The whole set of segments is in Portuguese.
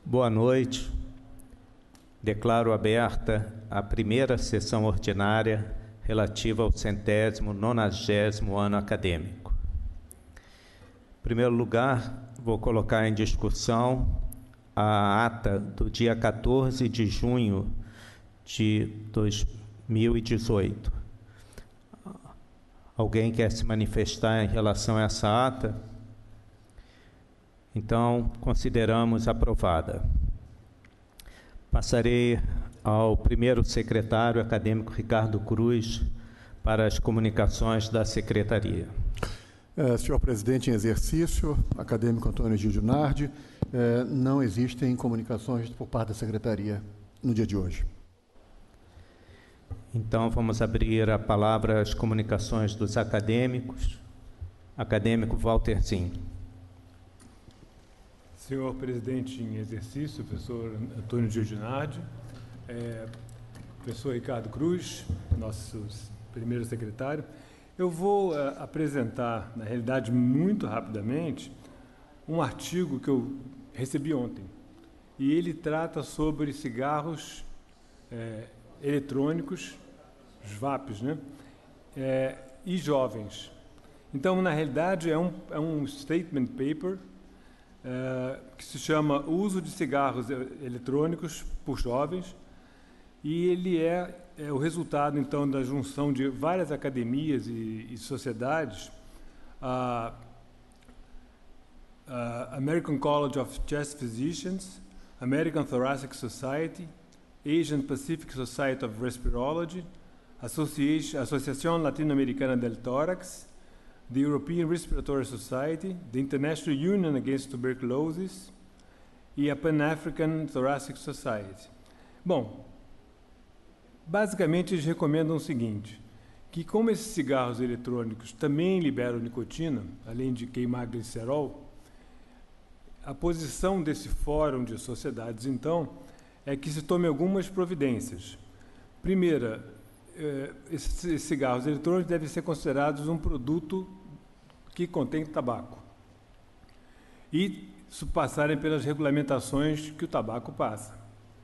Boa noite. Declaro aberta a primeira sessão ordinária relativa ao 190º ano acadêmico. Em primeiro lugar, vou colocar em discussão a ata do dia 14 de junho de 2018. Alguém quer se manifestar em relação a essa ata? Então, consideramos aprovada. Passarei ao primeiro secretário acadêmico Ricardo Cruz para as comunicações da secretaria. Senhor presidente em exercício, acadêmico Antônio Gil Nardi, não existem comunicações por parte da secretaria no dia de hoje. Então, vamos abrir a palavra às comunicações dos acadêmicos. Acadêmico Walter Zin. Senhor presidente em exercício, professor Antônio Gil Nardi, professor Ricardo Cruz, nosso primeiro secretário, eu vou apresentar, na realidade, muito rapidamente, um artigo que eu recebi ontem. E ele trata sobre cigarros eletrônicos, os vapes, né? E jovens. Então, na realidade, é um statement paper que se chama Uso de Cigarros Eletrônicos por Jovens, e ele é o resultado, então, da junção de várias academias e sociedades, American College of Chest Physicians, American Thoracic Society, Asian Pacific Society of Respirology, Associação Latino-Americana del Tórax, the European Respiratory Society, the International Union Against Tuberculosis e a Pan-African Thoracic Society. Bom, basicamente eles recomendam o seguinte, que como esses cigarros eletrônicos também liberam nicotina, além de queimar glicerol, a posição desse fórum de sociedades, então, é que se tome algumas providências. Primeira, esses cigarros eletrônicos devem ser considerados um produto que contém tabaco e passarem pelas regulamentações que o tabaco passa.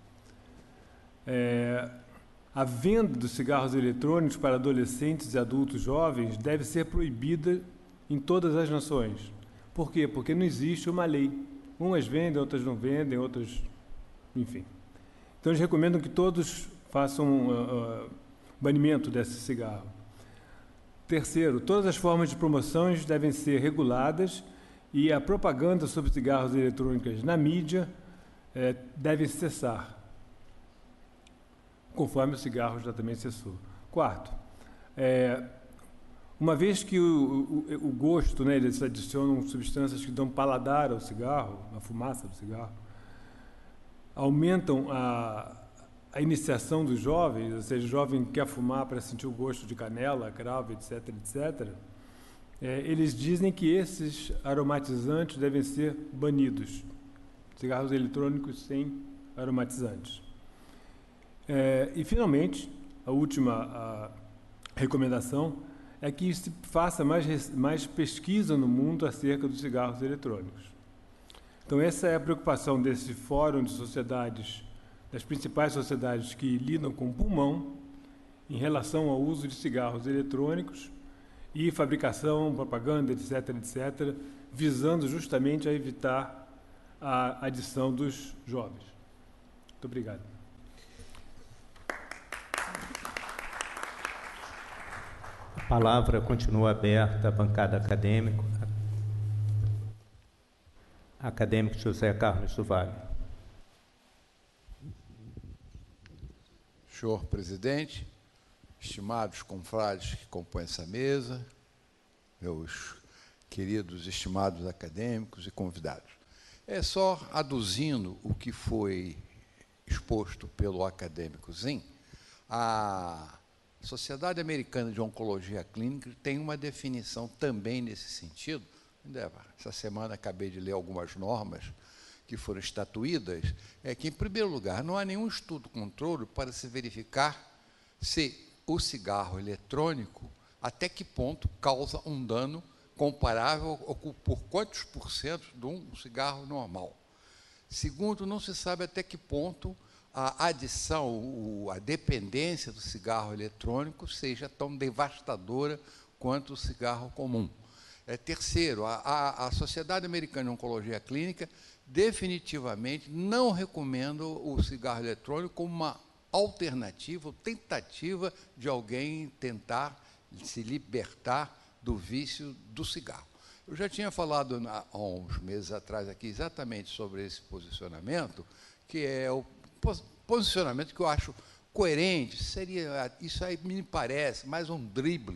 A venda dos cigarros eletrônicos para adolescentes e adultos jovens deve ser proibida em todas as nações. Por quê? Porque não existe uma lei. Umas vendem, outras não vendem, outras... Enfim. Então, eles recomendam que todos façam banimento desse cigarro. Terceiro, todas as formas de promoções devem ser reguladas e a propaganda sobre cigarros eletrônicos na mídia deve cessar, conforme o cigarro já também cessou. Quarto, uma vez que o gosto, né, eles adicionam substâncias que dão paladar ao cigarro, a fumaça do cigarro, aumentam a iniciação dos jovens, ou seja, o jovem quer fumar para sentir o gosto de canela, cravo, etc., etc., eles dizem que esses aromatizantes devem ser banidos. Cigarros eletrônicos sem aromatizantes. E, finalmente, a última recomendação é que se faça mais pesquisa no mundo acerca dos cigarros eletrônicos. Então, essa é a preocupação desse fórum de sociedades, das principais sociedades que lidam com o pulmão, em relação ao uso de cigarros eletrônicos e fabricação, propaganda, etc., etc., visando justamente a evitar a adição dos jovens. Muito obrigado. A palavra continua aberta à bancada acadêmica. Acadêmico José Carlos do Vale. Senhor presidente, estimados confrades que compõem essa mesa, meus queridos estimados acadêmicos e convidados. Só aduzindo o que foi exposto pelo acadêmico Zin, a Sociedade Americana de Oncologia Clínica tem uma definição também nesse sentido. Essa semana acabei de ler algumas normas que foram estatuídas, que, em primeiro lugar, não há nenhum estudo controle para se verificar se o cigarro eletrônico, até que ponto causa um dano comparável ou por quantos por cento de um cigarro normal. Segundo, não se sabe até que ponto a adição, a dependência do cigarro eletrônico seja tão devastadora quanto o cigarro comum. Terceiro, a Sociedade Americana de Oncologia Clínica definitivamente não recomenda o cigarro eletrônico como uma alternativa, ou tentativa de alguém tentar se libertar do vício do cigarro. Eu já tinha falado há uns meses atrás aqui exatamente sobre esse posicionamento, que é o posicionamento que eu acho coerente. Isso aí me parece mais um drible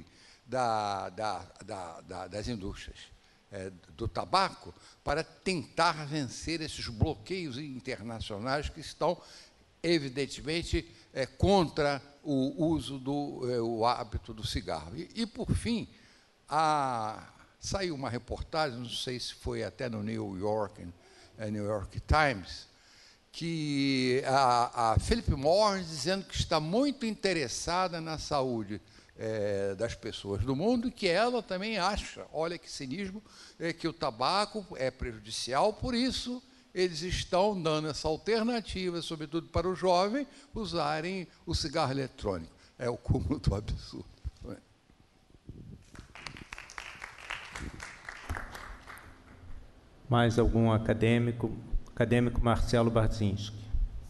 das indústrias do tabaco para tentar vencer esses bloqueios internacionais que estão, evidentemente, contra o uso o hábito do cigarro. E por fim, saiu uma reportagem, não sei se foi até no New York Times, que a Philip Morris dizendo que está muito interessada na saúde das pessoas do mundo, e que ela também acha, olha que cinismo, que o tabaco é prejudicial, por isso eles estão dando essa alternativa, sobretudo para o jovem, usarem o cigarro eletrônico. É o cúmulo do absurdo. Mais algum acadêmico? Acadêmico Marcelo Barzinski.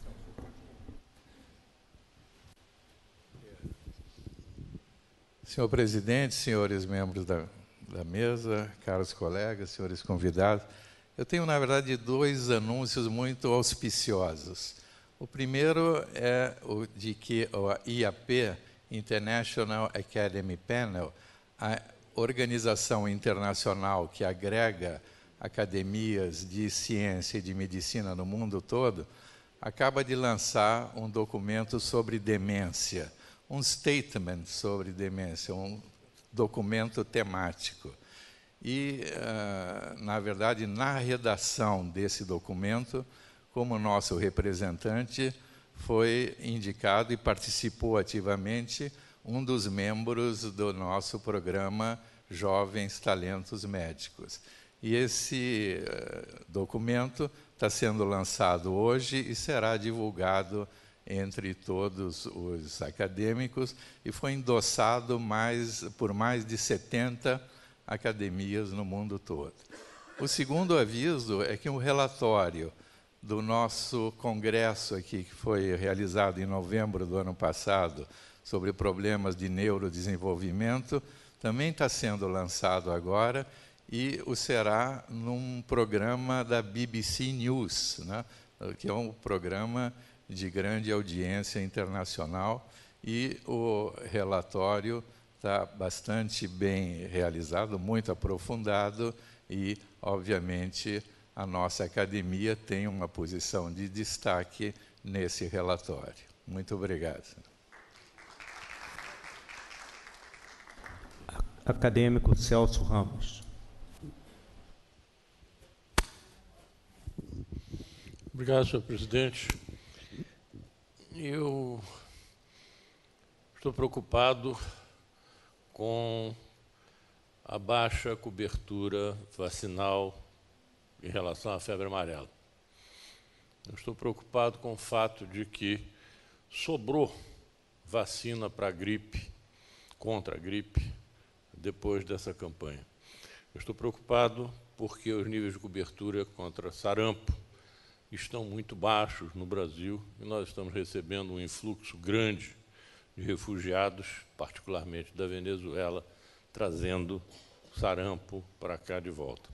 Senhor presidente, senhores membros da mesa, caros colegas, senhores convidados, eu tenho, na verdade, dois anúncios muito auspiciosos. O primeiro é o de que a IAP, International Academy Panel, a organização internacional que agrega academias de ciência e de medicina no mundo todo, acaba de lançar um documento sobre demência, um statement sobre demência, um documento temático. E, na verdade, na redação desse documento, como nosso representante, foi indicado e participou ativamente um dos membros do nosso programa Jovens Talentos Médicos. E esse documento está sendo lançado hoje e será divulgado entre todos os acadêmicos e foi endossado por mais de 70 academias no mundo todo. O segundo aviso é que um relatório do nosso congresso aqui, que foi realizado em novembro do ano passado, sobre problemas de neurodesenvolvimento, também está sendo lançado agora e o será num programa da BBC News, né, que é um programa de grande audiência internacional, e o relatório está bastante bem realizado, muito aprofundado, e, obviamente, a nossa academia tem uma posição de destaque nesse relatório. Muito obrigado. Acadêmico Celso Ramos. Obrigado, senhor presidente. Eu estou preocupado com a baixa cobertura vacinal em relação à febre amarela. Eu estou preocupado com o fato de que sobrou vacina para a gripe, contra a gripe, depois dessa campanha. Eu estou preocupado porque os níveis de cobertura contra sarampo estão muito baixos no Brasil e nós estamos recebendo um influxo grande de refugiados, particularmente da Venezuela, trazendo sarampo para cá de volta.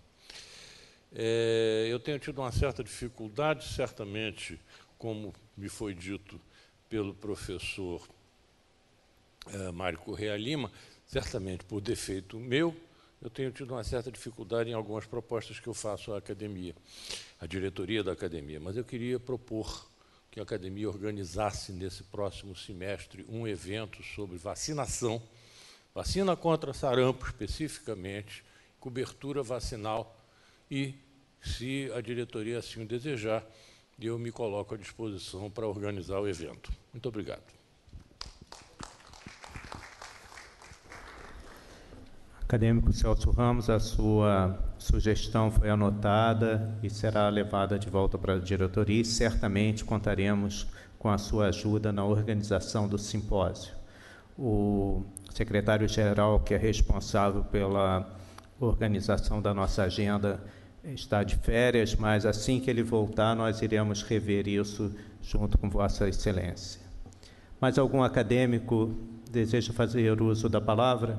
Eu tenho tido uma certa dificuldade, certamente, como me foi dito pelo professor Mário Correia Lima, certamente por defeito meu, eu tenho tido uma certa dificuldade em algumas propostas que eu faço à academia, à diretoria da academia, mas eu queria propor que a academia organizasse nesse próximo semestre um evento sobre vacinação, vacina contra sarampo especificamente, cobertura vacinal e, se a diretoria assim o desejar, eu me coloco à disposição para organizar o evento. Muito obrigado. Acadêmico Celso Ramos, a sua sugestão foi anotada e será levada de volta para a diretoria e certamente contaremos com a sua ajuda na organização do simpósio. O secretário-geral, que é responsável pela organização da nossa agenda, está de férias, mas assim que ele voltar, nós iremos rever isso junto com Vossa Excelência. Mais algum acadêmico deseja fazer uso da palavra?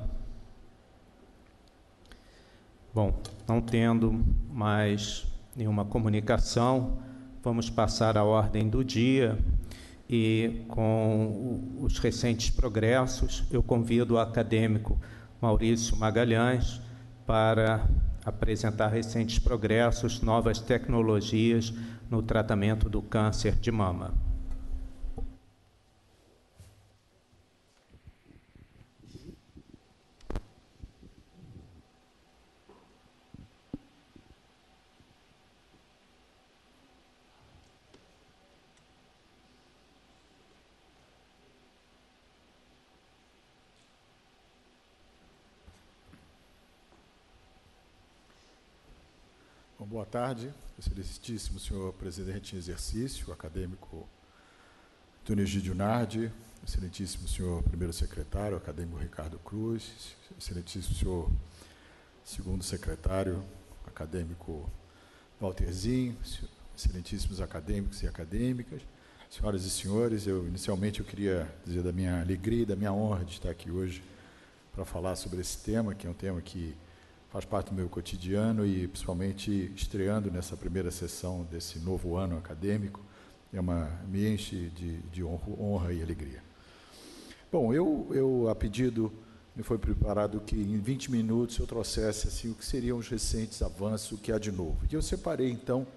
Bom, não tendo mais nenhuma comunicação, vamos passar à ordem do dia e, com os recentes progressos, eu convido o acadêmico Maurício Magalhães para apresentar recentes progressos, novas tecnologias no tratamento do câncer de mama. Boa tarde, excelentíssimo senhor presidente em exercício, acadêmico Antônio Egídio Nardi, excelentíssimo senhor primeiro secretário, acadêmico Ricardo Cruz, excelentíssimo senhor segundo secretário, acadêmico Walterzinho, excelentíssimos acadêmicos e acadêmicas, senhoras e senhores, inicialmente eu queria dizer da minha alegria e da minha honra de estar aqui hoje para falar sobre esse tema, que é um tema que faz parte do meu cotidiano e, principalmente, estreando nessa primeira sessão desse novo ano acadêmico, me enche de honra e alegria. Bom, a pedido, me foi preparado que em 20 minutos eu trouxesse assim, o que seriam os recentes avanços, o que há de novo. E eu separei, então,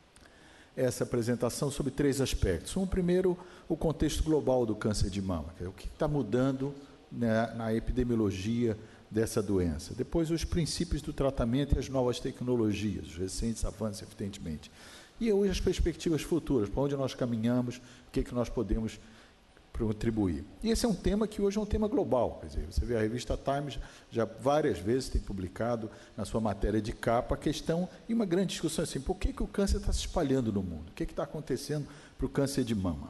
essa apresentação sobre 3 aspectos. Primeiro, o contexto global do câncer de mama, que é o que está mudando, né, na epidemiologia dessa doença. Depois, os princípios do tratamento e as novas tecnologias, os recentes avanços, evidentemente. E hoje as perspectivas futuras, para onde nós caminhamos, o que nós podemos contribuir. E esse é um tema que hoje é um tema global. Quer dizer, você vê a revista Times, já várias vezes tem publicado na sua matéria de capa a questão, e uma grande discussão assim, por que o câncer está se espalhando no mundo? O que está acontecendo para o câncer de mama?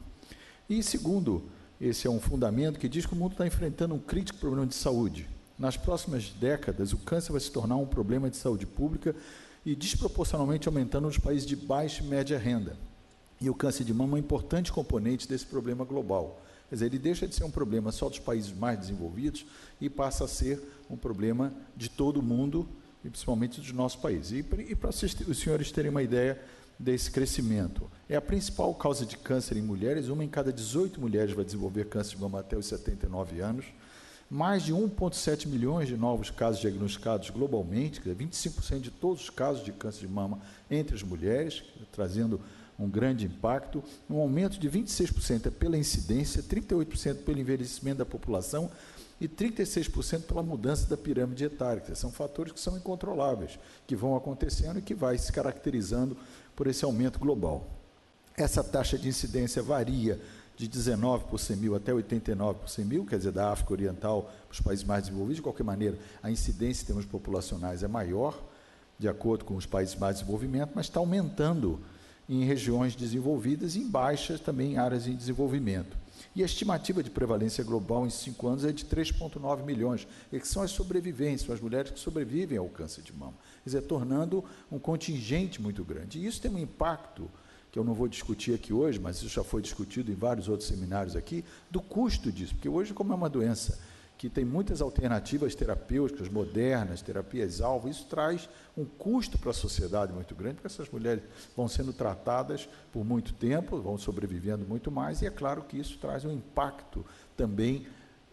E segundo, esse é um fundamento que diz que o mundo está enfrentando um crítico problema de saúde. Nas próximas décadas, o câncer vai se tornar um problema de saúde pública e desproporcionalmente aumentando nos países de baixa e média renda. E o câncer de mama é um importante componente desse problema global. Quer dizer, ele deixa de ser um problema só dos países mais desenvolvidos e passa a ser um problema de todo mundo, e principalmente dos nossos países. E para os senhores terem uma ideia desse crescimento, é a principal causa de câncer em mulheres, 1 em cada 18 mulheres vai desenvolver câncer de mama até os 79 anos, mais de 1,7 milhões de novos casos diagnosticados globalmente, quer dizer, 25% de todos os casos de câncer de mama entre as mulheres, trazendo um grande impacto, um aumento de 26% pela incidência, 38% pelo envelhecimento da população e 36% pela mudança da pirâmide etária. Quer dizer, são fatores que são incontroláveis, que vão acontecendo e que vai se caracterizando por esse aumento global. Essa taxa de incidência varia de 19 por 100 mil até 89 por 100 mil, quer dizer, da África Oriental para os países mais desenvolvidos. De qualquer maneira, a incidência em termos populacionais é maior, de acordo com os países mais desenvolvidos, mas está aumentando em regiões desenvolvidas e em baixas também em áreas em desenvolvimento. E a estimativa de prevalência global em 5 anos é de 3,9 milhões, que são as sobreviventes, são as mulheres que sobrevivem ao câncer de mama, quer dizer, tornando um contingente muito grande. E isso tem um impacto que eu não vou discutir aqui hoje, mas isso já foi discutido em vários outros seminários aqui, do custo disso, porque hoje, como é uma doença que tem muitas alternativas terapêuticas modernas, terapias-alvo, isso traz um custo para a sociedade muito grande, porque essas mulheres vão sendo tratadas por muito tempo, vão sobrevivendo muito mais, e é claro que isso traz um impacto também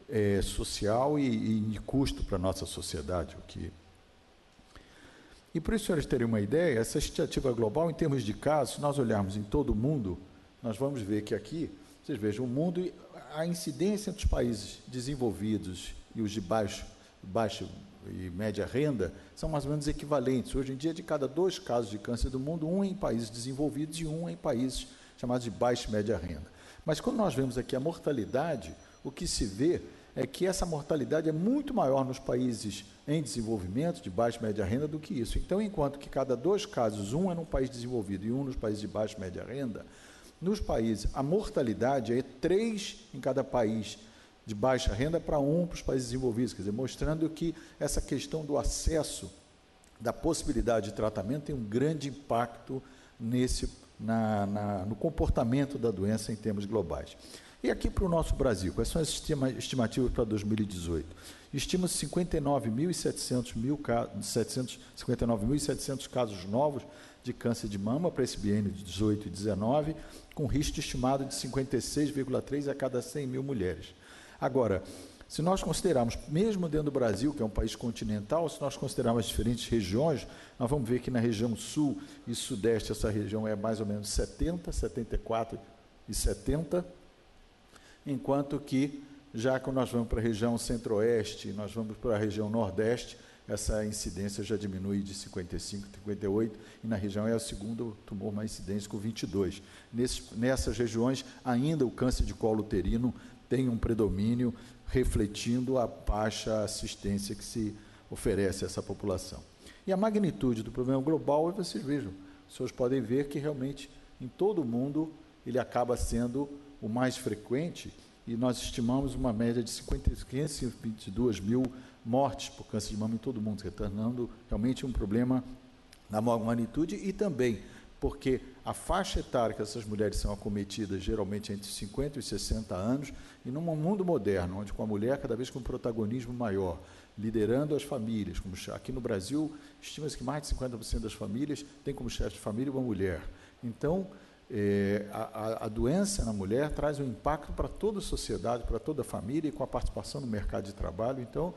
social e de custo para a nossa sociedade, o que... E para os senhores terem uma ideia, essa estimativa global, em termos de casos, se nós olharmos em todo o mundo, nós vamos ver que aqui, vocês vejam, o mundo, a incidência entre os países desenvolvidos e os de baixa e média renda são mais ou menos equivalentes. Hoje em dia, de cada 2 casos de câncer do mundo, 1 em países desenvolvidos e 1 em países chamados de baixa e média renda. Mas quando nós vemos aqui a mortalidade, o que se vê é que essa mortalidade é muito maior nos países em desenvolvimento, de baixa e média renda, do que isso. Então, enquanto que cada 2 casos, um é num país desenvolvido e um nos países de baixa e média renda, nos países, a mortalidade é 3 em cada país de baixa renda para 1 para os países desenvolvidos, quer dizer, mostrando que essa questão do acesso, da possibilidade de tratamento, tem um grande impacto no comportamento da doença em termos globais. E aqui para o nosso Brasil, quais são as estimativas para 2018? Estima-se 59.700 casos novos de câncer de mama para esse biênio de 18 e 19, com risco estimado de 56,3 a cada 100 mil mulheres. Agora, se nós considerarmos, mesmo dentro do Brasil, que é um país continental, se nós considerarmos as diferentes regiões, nós vamos ver que na região sul e sudeste, essa região é mais ou menos 70, 74 e 70, enquanto que, já que nós vamos para a região centro-oeste, nós vamos para a região nordeste, essa incidência já diminui de 55, 58, e na região é o segundo tumor mais incidente, com 22. Nessas regiões, ainda o câncer de colo uterino tem um predomínio, refletindo a baixa assistência que se oferece a essa população. E a magnitude do problema global, vocês vejam, os senhores podem ver que realmente em todo o mundo ele acaba sendo o mais frequente, e nós estimamos uma média de 522 mil mortes por câncer de mama em todo o mundo, retornando realmente um problema na maior magnitude, e também porque a faixa etária que essas mulheres são acometidas, geralmente entre 50 e 60 anos, e num mundo moderno, onde com a mulher cada vez com um protagonismo maior, liderando as famílias, como aqui no Brasil, estima-se que mais de 50% das famílias tem como chefe de família uma mulher. Então, a doença na mulher traz um impacto para toda a sociedade, para toda a família, e com a participação no mercado de trabalho. Então,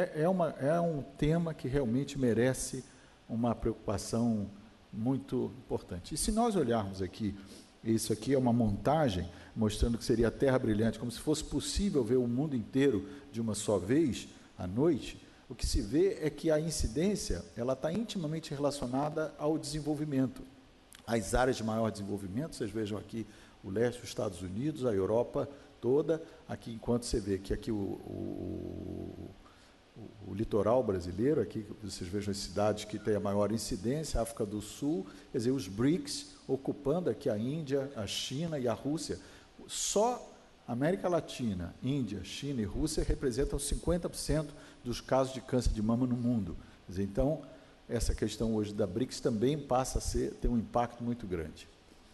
é um tema que realmente merece uma preocupação muito importante. E se nós olharmos aqui, isso aqui é uma montagem mostrando que seria a Terra brilhante, como se fosse possível ver o mundo inteiro de uma só vez, à noite, o que se vê é que a incidência ela está intimamente relacionada ao desenvolvimento. As áreas de maior desenvolvimento, vocês vejam aqui o leste dos Estados Unidos, a Europa toda, aqui enquanto você vê que aqui o litoral brasileiro, aqui vocês vejam as cidades que têm a maior incidência, a África do Sul, quer dizer, os BRICS ocupando aqui a Índia, a China e a Rússia. Só a América Latina, Índia, China e Rússia representam 50% dos casos de câncer de mama no mundo. Quer dizer, então, essa questão hoje da BRICS também passa a ter um impacto muito grande.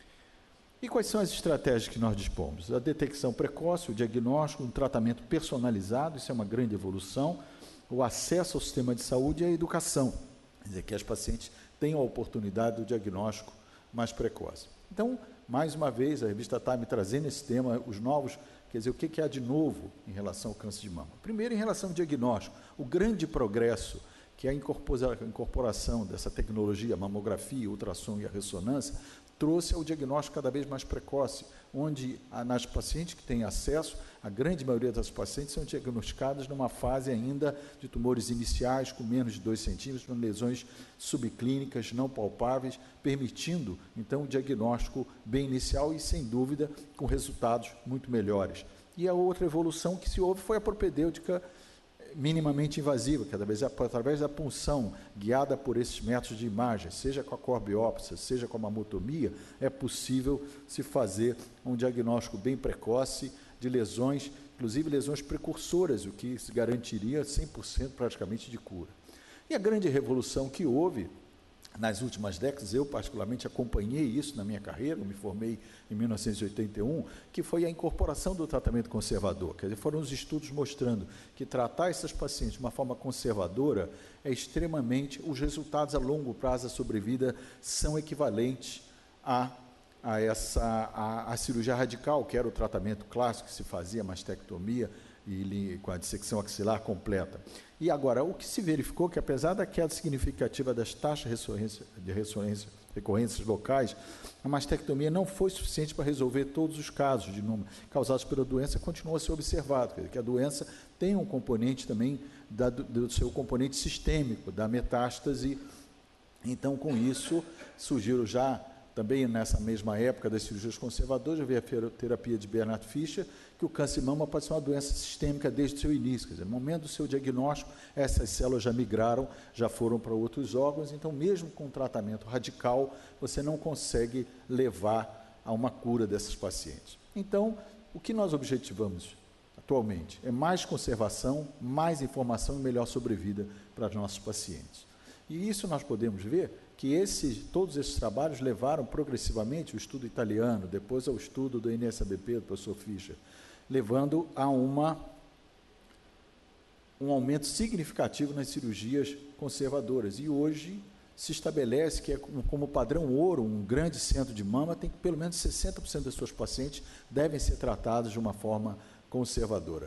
E quais são as estratégias que nós dispomos? A detecção precoce, o diagnóstico, um tratamento personalizado, isso é uma grande evolução, o acesso ao sistema de saúde e a educação, quer dizer, que as pacientes tenham a oportunidade do diagnóstico mais precoce. Então, mais uma vez, a revista Time trazendo esse tema, os novos, quer dizer, o que há de novo em relação ao câncer de mama? Primeiro, em relação ao diagnóstico, o grande progresso que a incorporação dessa tecnologia, a mamografia, o ultrassom e a ressonância, trouxe ao diagnóstico cada vez mais precoce, onde nas pacientes que têm acesso, a grande maioria das pacientes são diagnosticadas numa fase ainda de tumores iniciais, com menos de 2 centímetros, com lesões subclínicas, não palpáveis, permitindo, então, o diagnóstico bem inicial e, sem dúvida, com resultados muito melhores. E a outra evolução que se houve foi a propedêutica minimamente invasiva, cada vez através da punção, guiada por esses métodos de imagem, seja com a corbiópsia, seja com a mamotomia, é possível se fazer um diagnóstico bem precoce de lesões, inclusive lesões precursoras, o que se garantiria 100% praticamente de cura. E a grande revolução que houve nas últimas décadas, eu particularmente acompanhei isso na minha carreira, eu me formei em 1981, que foi a incorporação do tratamento conservador. Quer dizer, foram os estudos mostrando que tratar essas pacientes de uma forma conservadora é extremamente, os resultados a longo prazo da sobrevida são equivalentes a cirurgia radical, que era o tratamento clássico que se fazia, a mastectomia e com a dissecção axilar completa. E agora, o que se verificou que, apesar da queda significativa das taxas de recorrências locais, a mastectomia não foi suficiente para resolver todos os casos de número causados pela doença, continua a ser observado, quer dizer, que a doença tem um componente também do seu componente sistêmico, da metástase. Então, com isso, surgiram já também nessa mesma época das cirurgias conservadoras, já veio a terapia de Bernard Fischer, que o câncer de mama pode ser uma doença sistêmica desde o seu início. Quer dizer, no momento do seu diagnóstico, essas células já migraram, já foram para outros órgãos, então mesmo com um tratamento radical, você não consegue levar a uma cura dessas pacientes. Então, o que nós objetivamos atualmente é mais conservação, mais informação e melhor sobrevida para os nossos pacientes. E isso nós podemos ver que todos esses trabalhos levaram progressivamente o estudo italiano, depois ao estudo do NSABP, do professor Fischer, levando a um aumento significativo nas cirurgias conservadoras. E hoje se estabelece que, como padrão ouro, um grande centro de mama tem que pelo menos 60% das suas pacientes devem ser tratados de uma forma conservadora.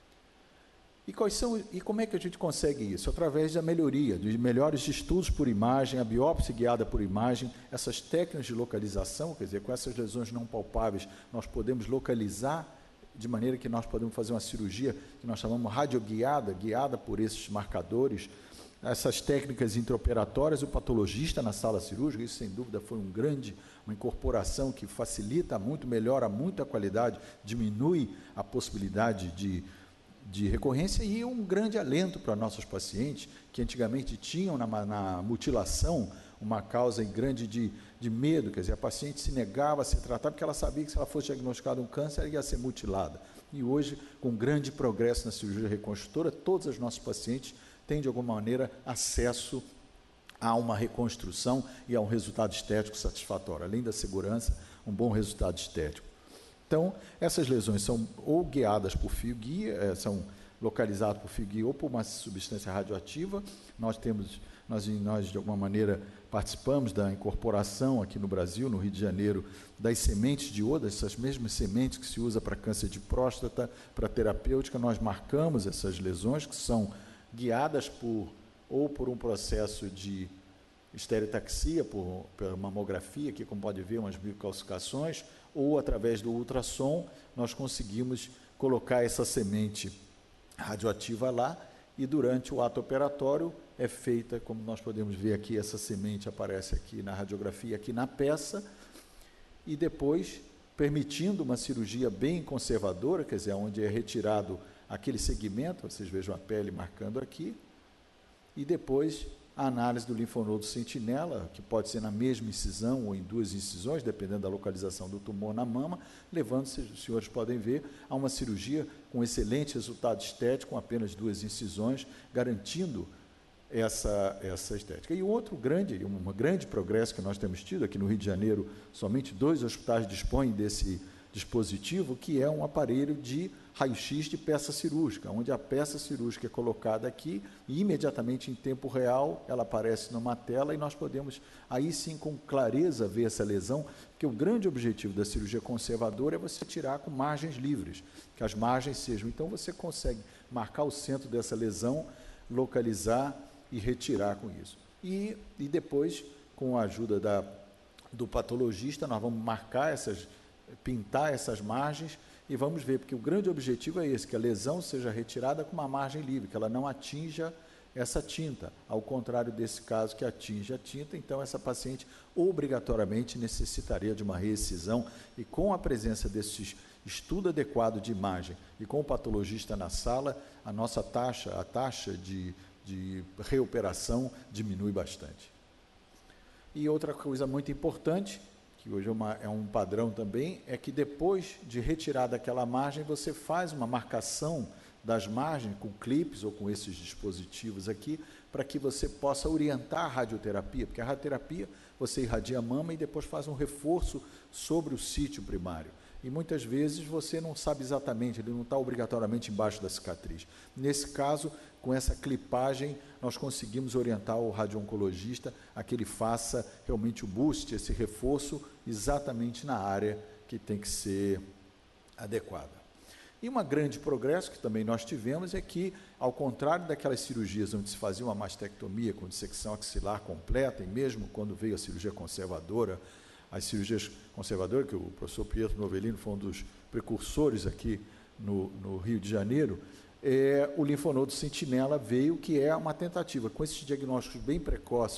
E como é que a gente consegue isso? Através da melhoria, de melhores estudos por imagem, a biópsia guiada por imagem, essas técnicas de localização, quer dizer, com essas lesões não palpáveis, nós podemos localizar de maneira que nós podemos fazer uma cirurgia que nós chamamos radioguiada, guiada por esses marcadores, essas técnicas intraoperatórias, o patologista na sala cirúrgica, isso sem dúvida foi uma incorporação que facilita muito, melhora muito a qualidade, diminui a possibilidade de recorrência e um grande alento para nossos pacientes, que antigamente tinham na mutilação uma causa grande de medo, quer dizer, a paciente se negava a ser tratada porque ela sabia que se ela fosse diagnosticada um câncer, ela ia ser mutilada. E hoje, com grande progresso na cirurgia reconstrutora, todos os nossos pacientes têm, de alguma maneira, acesso a uma reconstrução e a um resultado estético satisfatório. Além da segurança, um bom resultado estético. Então, essas lesões são ou guiadas por fio-guia, são localizadas por fio-guia ou por uma substância radioativa. Nós, de alguma maneira, participamos da incorporação aqui no Brasil, no Rio de Janeiro, das sementes de iodo, essas mesmas sementes que se usa para câncer de próstata, para terapêutica. Nós marcamos essas lesões que são guiadas por um processo de estereotaxia, por mamografia, aqui como pode ver, umas biocalcificações, ou através do ultrassom, nós conseguimos colocar essa semente radioativa lá e durante o ato operatório é feita, como nós podemos ver aqui, essa semente aparece aqui na radiografia, aqui na peça, e depois, permitindo uma cirurgia bem conservadora, quer dizer, onde é retirado aquele segmento, vocês vejam a pele marcando aqui, e depois a análise do linfonodo sentinela, que pode ser na mesma incisão ou em duas incisões, dependendo da localização do tumor na mama, levando, os senhores podem ver, a uma cirurgia com excelente resultado estético, com apenas duas incisões, garantindo essa estética. E um grande progresso que nós temos tido, aqui no Rio de Janeiro, somente 2 hospitais dispõem desse dispositivo, que é um aparelho de raio-x de peça cirúrgica, onde a peça cirúrgica é colocada aqui e imediatamente em tempo real ela aparece numa tela e nós podemos aí sim com clareza ver essa lesão, porque o grande objetivo da cirurgia conservadora é você tirar com margens livres, que as margens sejam, então você consegue marcar o centro dessa lesão, localizar e retirar com isso. E depois, com a ajuda do patologista, nós vamos pintar essas margens e vamos ver, porque o grande objetivo é esse, que a lesão seja retirada com uma margem livre, que ela não atinja essa tinta, ao contrário desse caso que atinge a tinta, então essa paciente obrigatoriamente necessitaria de uma reexcisão e com a presença desse estudo adequado de imagem e com o patologista na sala, a nossa taxa, a taxa de reoperação diminui bastante. E outra coisa muito importante, que hoje é um padrão também, é que depois de retirar daquela margem, você faz uma marcação das margens com clipes ou com esses dispositivos aqui, para que você possa orientar a radioterapia, porque a radioterapia você irradia a mama e depois faz um reforço sobre o sítio primário. E muitas vezes você não sabe exatamente, ele não está obrigatoriamente embaixo da cicatriz. Nesse caso, com essa clipagem, nós conseguimos orientar o radio-oncologista a que ele faça realmente o boost, esse reforço, exatamente na área que tem que ser adequada. E um grande progresso que também nós tivemos é que, ao contrário daquelas cirurgias onde se fazia uma mastectomia com dissecção axilar completa, e mesmo quando veio a cirurgia conservadora, as cirurgias conservadoras, que o professor Pietro Novellino foi um dos precursores aqui no Rio de Janeiro, o linfonodo sentinela veio, que é uma tentativa, com esses diagnósticos bem precoces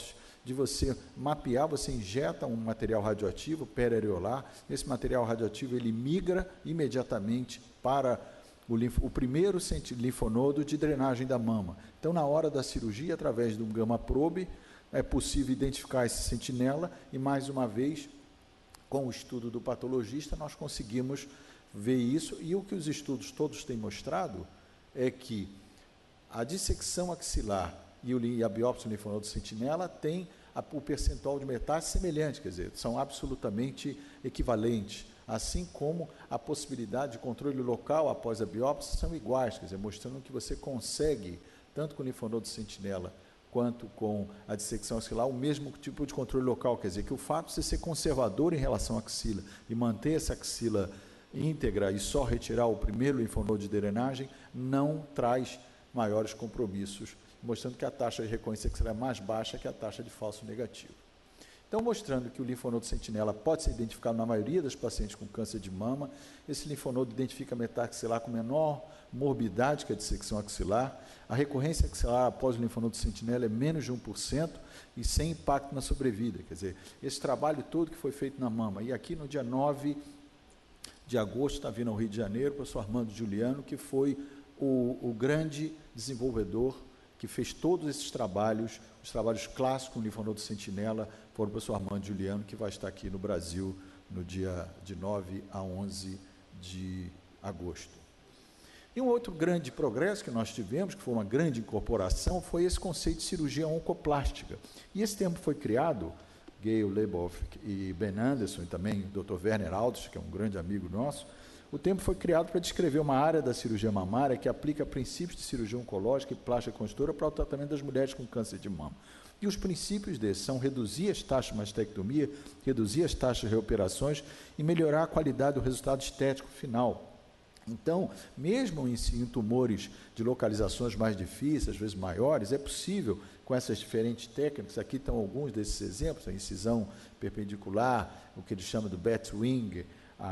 de você mapear, você injeta um material radioativo periareolar, esse material radioativo ele migra imediatamente para o primeiro linfonodo de drenagem da mama. Então, na hora da cirurgia, através de um gamma probe, é possível identificar esse sentinela e, mais uma vez, com o estudo do patologista, nós conseguimos ver isso. E o que os estudos todos têm mostrado é que a dissecção axilar e a biópsia do linfonodo sentinela tem o percentual de metástase semelhante, quer dizer, são absolutamente equivalentes, assim como a possibilidade de controle local após a biópsia são iguais, quer dizer, mostrando que você consegue, tanto com o linfonodo sentinela quanto com a dissecção axilar, o mesmo tipo de controle local, quer dizer, que o fato de você ser conservador em relação à axila e manter essa axila íntegra e só retirar o primeiro linfonodo de drenagem não traz maiores compromissos, mostrando que a taxa de recorrência axilar é mais baixa que a taxa de falso negativo. Então, mostrando que o linfonodo sentinela pode ser identificado na maioria das pacientes com câncer de mama, esse linfonodo identifica a metástase axilar com menor morbidade que a dissecção axilar, a recorrência axilar após o linfonodo sentinela é menos de 1% e sem impacto na sobrevida, quer dizer, esse trabalho todo que foi feito na mama, e aqui no dia 9 de agosto está vindo ao Rio de Janeiro o professor Armando Juliano, que foi o grande desenvolvedor que fez todos esses trabalhos, os trabalhos clássicos com o linfonodo sentinela, foi o professor Armando Juliano, que vai estar aqui no Brasil no dia de 9 a 11 de agosto. E um outro grande progresso que nós tivemos, que foi uma grande incorporação, foi esse conceito de cirurgia oncoplástica. E esse termo foi criado, Gail Leboff e Ben Anderson, e também o Dr. Werner Aldrich, que é um grande amigo nosso. O termo foi criado para descrever uma área da cirurgia mamária que aplica princípios de cirurgia oncológica e plástica reconstrutora para o tratamento das mulheres com câncer de mama. E os princípios desses são reduzir as taxas de mastectomia, reduzir as taxas de reoperações e melhorar a qualidade do resultado estético final. Então, mesmo em tumores de localizações mais difíceis, às vezes maiores, é possível, com essas diferentes técnicas, aqui estão alguns desses exemplos, a incisão perpendicular, o que eles chamam do Batwing,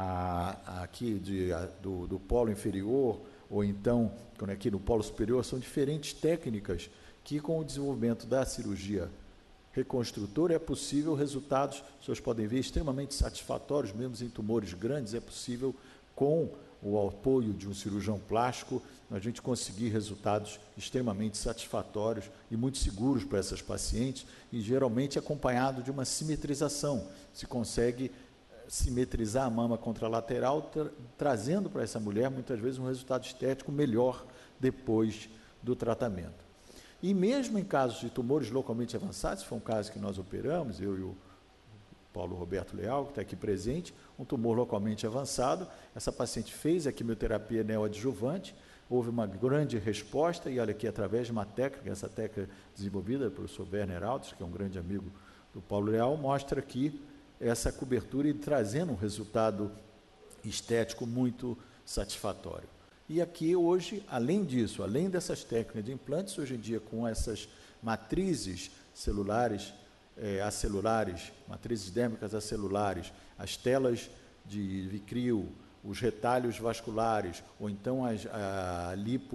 aqui do polo inferior, ou então, quando aqui no polo superior, são diferentes técnicas que, com o desenvolvimento da cirurgia reconstrutora, é possível resultados, os senhores podem ver, extremamente satisfatórios, mesmo em tumores grandes, é possível, com o apoio de um cirurgião plástico, a gente conseguir resultados extremamente satisfatórios e muito seguros para essas pacientes, e geralmente acompanhado de uma simetrização. Se consegue simetrizar a mama contralateral, trazendo para essa mulher, muitas vezes, um resultado estético melhor depois do tratamento. E mesmo em casos de tumores localmente avançados, foi um caso que nós operamos, eu e o Paulo Roberto Leal, que está aqui presente, um tumor localmente avançado, essa paciente fez a quimioterapia neoadjuvante, houve uma grande resposta, e olha aqui, através de uma técnica, essa técnica desenvolvida pelo professor Werner Aldrich, que é um grande amigo do Paulo Leal, mostra aqui essa cobertura e trazendo um resultado estético muito satisfatório. E aqui hoje, além disso, além dessas técnicas de implantes, hoje em dia com essas matrizes celulares, acelulares, matrizes dérmicas acelulares, as telas de Vicril, os retalhos vasculares, ou então a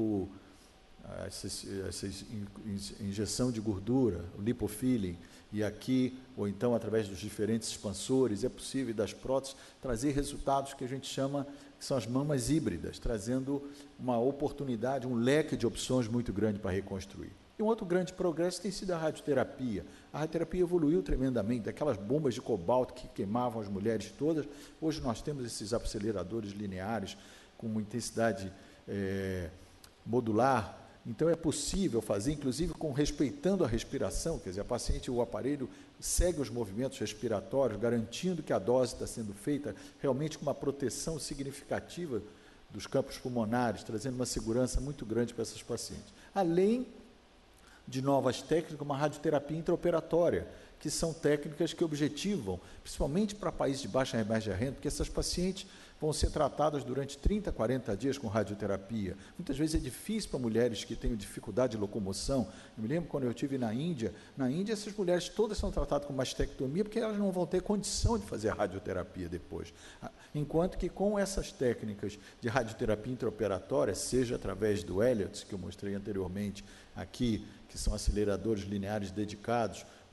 injeção de gordura, o lipofilling, e aqui, ou então através dos diferentes expansores, é possível, das próteses, trazer resultados que a gente chama, que são as mamas híbridas, trazendo uma oportunidade, um leque de opções muito grande para reconstruir. E um outro grande progresso tem sido a radioterapia. A radioterapia evoluiu tremendamente, aquelas bombas de cobalto que queimavam as mulheres todas, hoje nós temos esses aceleradores lineares com uma intensidade modular. Então, é possível fazer, inclusive, respeitando a respiração, quer dizer, a paciente, o aparelho segue os movimentos respiratórios, garantindo que a dose está sendo feita realmente com uma proteção significativa dos campos pulmonares, trazendo uma segurança muito grande para essas pacientes. Além de novas técnicas, como a radioterapia intraoperatória, que são técnicas que objetivam, principalmente para países de baixa e média renda, porque essas pacientes vão ser tratadas durante 30, 40 dias com radioterapia. Muitas vezes é difícil para mulheres que têm dificuldade de locomoção. Eu me lembro quando eu estive na Índia, essas mulheres todas são tratadas com mastectomia porque elas não vão ter condição de fazer a radioterapia depois. Enquanto que com essas técnicas de radioterapia intraoperatória, seja através do Elliott, que eu mostrei anteriormente aqui, que são aceleradores lineares dedicados,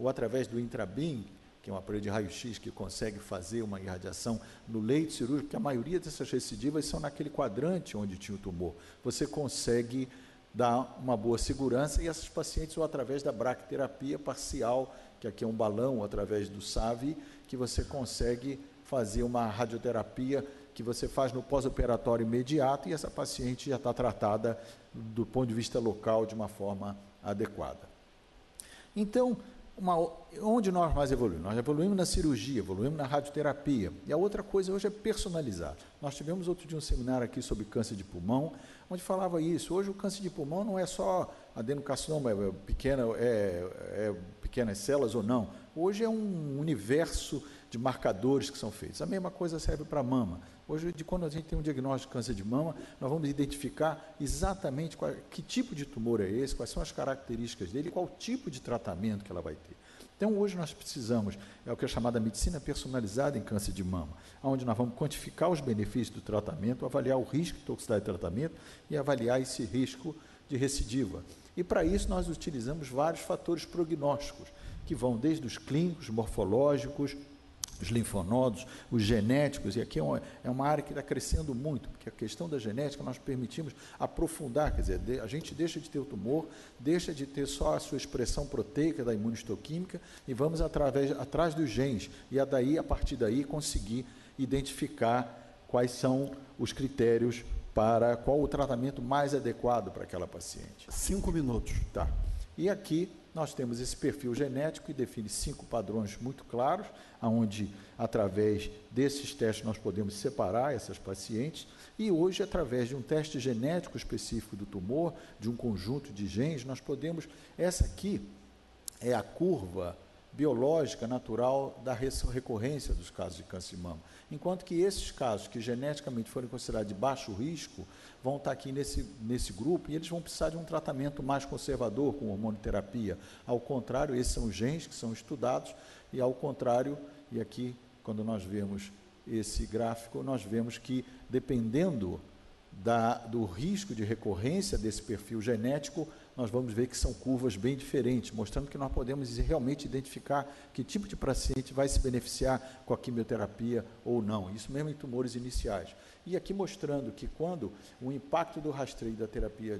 ou através do Intrabim, que é um aparelho de raio-x que consegue fazer uma irradiação no leito cirúrgico, porque a maioria dessas recidivas são naquele quadrante onde tinha o tumor. Você consegue dar uma boa segurança, e essas pacientes, ou através da braquiterapia parcial, que aqui é um balão, ou através do SAVI, que você consegue fazer uma radioterapia que você faz no pós-operatório imediato, e essa paciente já está tratada do ponto de vista local de uma forma adequada. Então, onde nós mais evoluímos? Nós evoluímos na cirurgia, evoluímos na radioterapia. E a outra coisa hoje é personalizar. Nós tivemos outro dia um seminário aqui sobre câncer de pulmão, onde falava isso. Hoje o câncer de pulmão não é só adenocarcinoma, pequenas células ou não. Hoje é um universo de marcadores que são feitos. A mesma coisa serve para a mama. Hoje, quando a gente tem um diagnóstico de câncer de mama, nós vamos identificar exatamente que tipo de tumor é esse, quais são as características dele, qual tipo de tratamento que ela vai ter. Então, hoje nós precisamos, é o que é chamada medicina personalizada em câncer de mama, onde nós vamos quantificar os benefícios do tratamento, avaliar o risco de toxicidade de tratamento e avaliar esse risco de recidiva. E, para isso, nós utilizamos vários fatores prognósticos, que vão desde os clínicos, morfológicos, os linfonodos, os genéticos, e aqui é uma área que está crescendo muito, porque a questão da genética nós permitimos aprofundar, quer dizer, a gente deixa de ter o tumor, deixa de ter só a sua expressão proteica da imunistoquímica e vamos atrás dos genes, e a partir daí, conseguir identificar quais são os critérios para qual o tratamento mais adequado para aquela paciente. 5 minutos. Tá. E aqui nós temos esse perfil genético que define 5 padrões muito claros, onde, através desses testes, nós podemos separar essas pacientes, e hoje, através de um teste genético específico do tumor, de um conjunto de genes, nós podemos... Essa aqui é a curva biológica natural da recorrência dos casos de câncer de mama, enquanto que esses casos que geneticamente forem considerados de baixo risco vão estar aqui nesse grupo, e eles vão precisar de um tratamento mais conservador com hormonoterapia. Ao contrário, esses são os genes que são estudados, e ao contrário, e aqui quando nós vemos esse gráfico, nós vemos que dependendo do risco de recorrência desse perfil genético, nós vamos ver que são curvas bem diferentes, mostrando que nós podemos realmente identificar que tipo de paciente vai se beneficiar com a quimioterapia ou não, isso mesmo em tumores iniciais. E aqui mostrando que quando o impacto do rastreio da terapia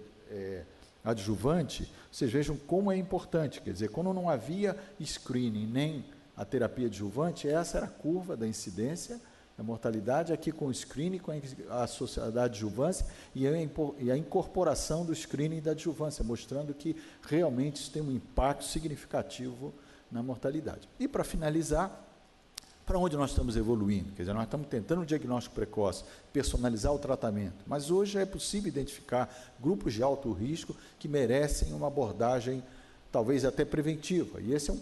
adjuvante, vocês vejam como é importante, quer dizer, quando não havia screening nem a terapia adjuvante, essa era a curva da incidência, a mortalidade, aqui com o screening, com a associação da adjuvância e a incorporação do screening da adjuvância, mostrando que realmente isso tem um impacto significativo na mortalidade. E, para finalizar, para onde nós estamos evoluindo? Quer dizer, nós estamos tentando um diagnóstico precoce, personalizar o tratamento, mas hoje é possível identificar grupos de alto risco que merecem uma abordagem talvez até preventiva. E esse é um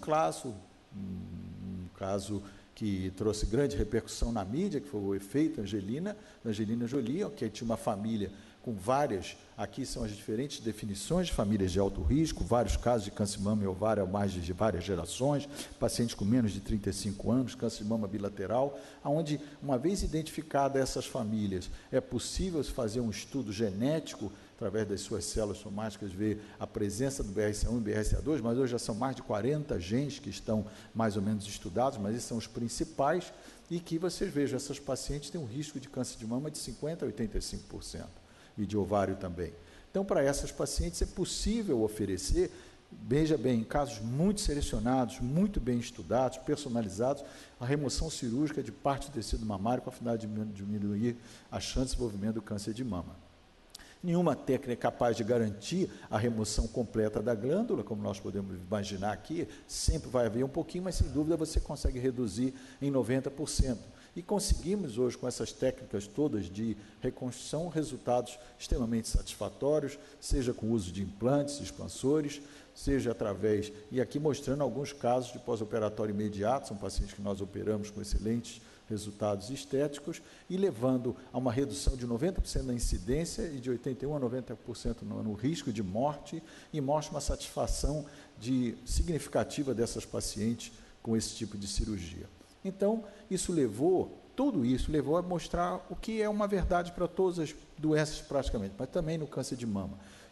caso que trouxe grande repercussão na mídia, que foi o efeito Angelina Jolie, que tinha uma família com várias, aqui são as diferentes definições de famílias de alto risco, vários casos de câncer de mama e ovário há mais de várias gerações, pacientes com menos de 35 anos, câncer de mama bilateral, onde, uma vez identificadas essas famílias, é possível fazer um estudo genético, através das suas células somáticas, ver a presença do BRCA1 e BRCA2, mas hoje já são mais de 40 genes que estão mais ou menos estudados, mas esses são os principais, e que vocês vejam, essas pacientes têm um risco de câncer de mama de 50% a 85%, e de ovário também. Então, para essas pacientes é possível oferecer, veja bem, em casos muito selecionados, muito bem estudados, personalizados, a remoção cirúrgica de parte do tecido mamário com a finalidade de diminuir a chance de desenvolvimento do câncer de mama. Nenhuma técnica é capaz de garantir a remoção completa da glândula, como nós podemos imaginar aqui, sempre vai haver um pouquinho, mas sem dúvida você consegue reduzir em 90%. E conseguimos hoje, com essas técnicas todas de reconstrução, resultados extremamente satisfatórios, seja com o uso de implantes, expansores, seja através, e aqui mostrando alguns casos de pós-operatório imediato, são pacientes que nós operamos com excelentes resultados estéticos, e levando a uma redução de 90% da incidência e de 81% a 90% no risco de morte, e mostra uma satisfação significativa dessas pacientes com esse tipo de cirurgia. Então, tudo isso levou a mostrar o que é uma verdade para todas as doenças praticamente, mas também no câncer de mama,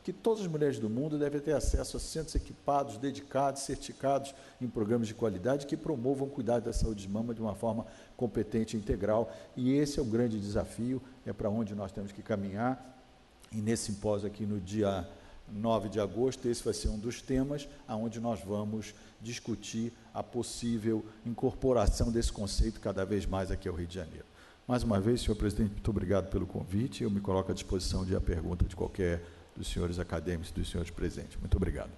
que todas as mulheres do mundo devem ter acesso a centros equipados, dedicados, certificados em programas de qualidade que promovam o cuidado da saúde de mama de uma forma competente e integral. E esse é o grande desafio, é para onde nós temos que caminhar. E nesse simpósio aqui no dia 9 de agosto, esse vai ser um dos temas onde nós vamos discutir a possível incorporação desse conceito cada vez mais aqui ao Rio de Janeiro. Mais uma vez, senhor presidente, muito obrigado pelo convite. Eu me coloco à disposição de a pergunta de qualquer dos senhores acadêmicos e dos senhores presentes. Muito obrigado.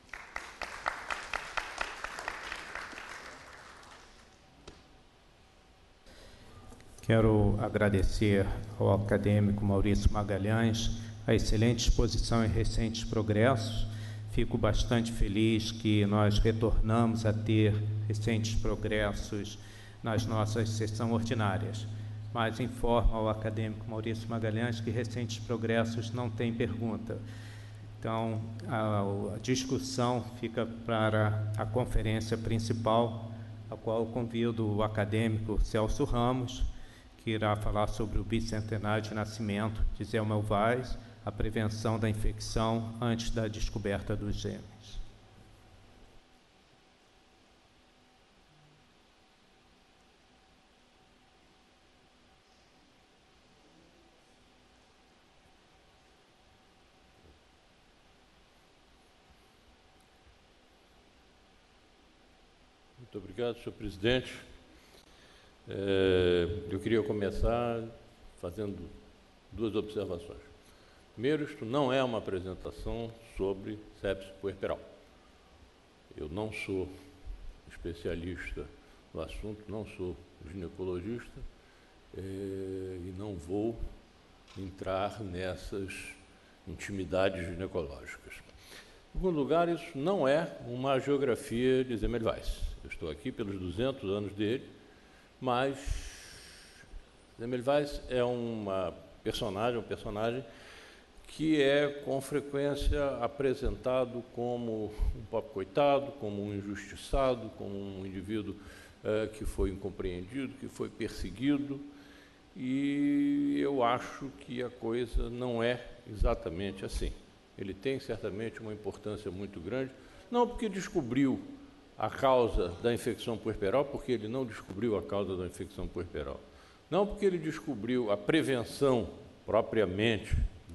Quero agradecer ao acadêmico Maurício Magalhães a excelente exposição e recentes progressos. Fico bastante feliz que nós retornamos a ter recentes progressos nas nossas sessões ordinárias. Mas informo ao acadêmico Maurício Magalhães que recentes progressos não tem pergunta. Então, a discussão fica para a conferência principal, a qual eu convido o acadêmico Celso Ramos, que irá falar sobre o bicentenário de nascimento de Zé Melvais, a prevenção da infecção antes da descoberta dos gêmeos. Muito obrigado, senhor presidente. Eu queria começar fazendo duas observações. Primeiro, isto não é uma apresentação sobre sepse puerperal. Eu não sou especialista no assunto, não sou ginecologista e não vou entrar nessas intimidades ginecológicas. Em segundo lugar, isso não é uma geografia de Zé Melvais. Eu estou aqui pelos 200 anos dele, mas Zé Melvais é um personagem que é com frequência apresentado como um pobre coitado, como um injustiçado, como um indivíduo que foi incompreendido, que foi perseguido, e eu acho que a coisa não é exatamente assim. Ele tem certamente uma importância muito grande, não porque descobriu a causa da infecção puerperal, porque ele não descobriu a causa da infecção puerperal, não porque ele descobriu a prevenção propriamente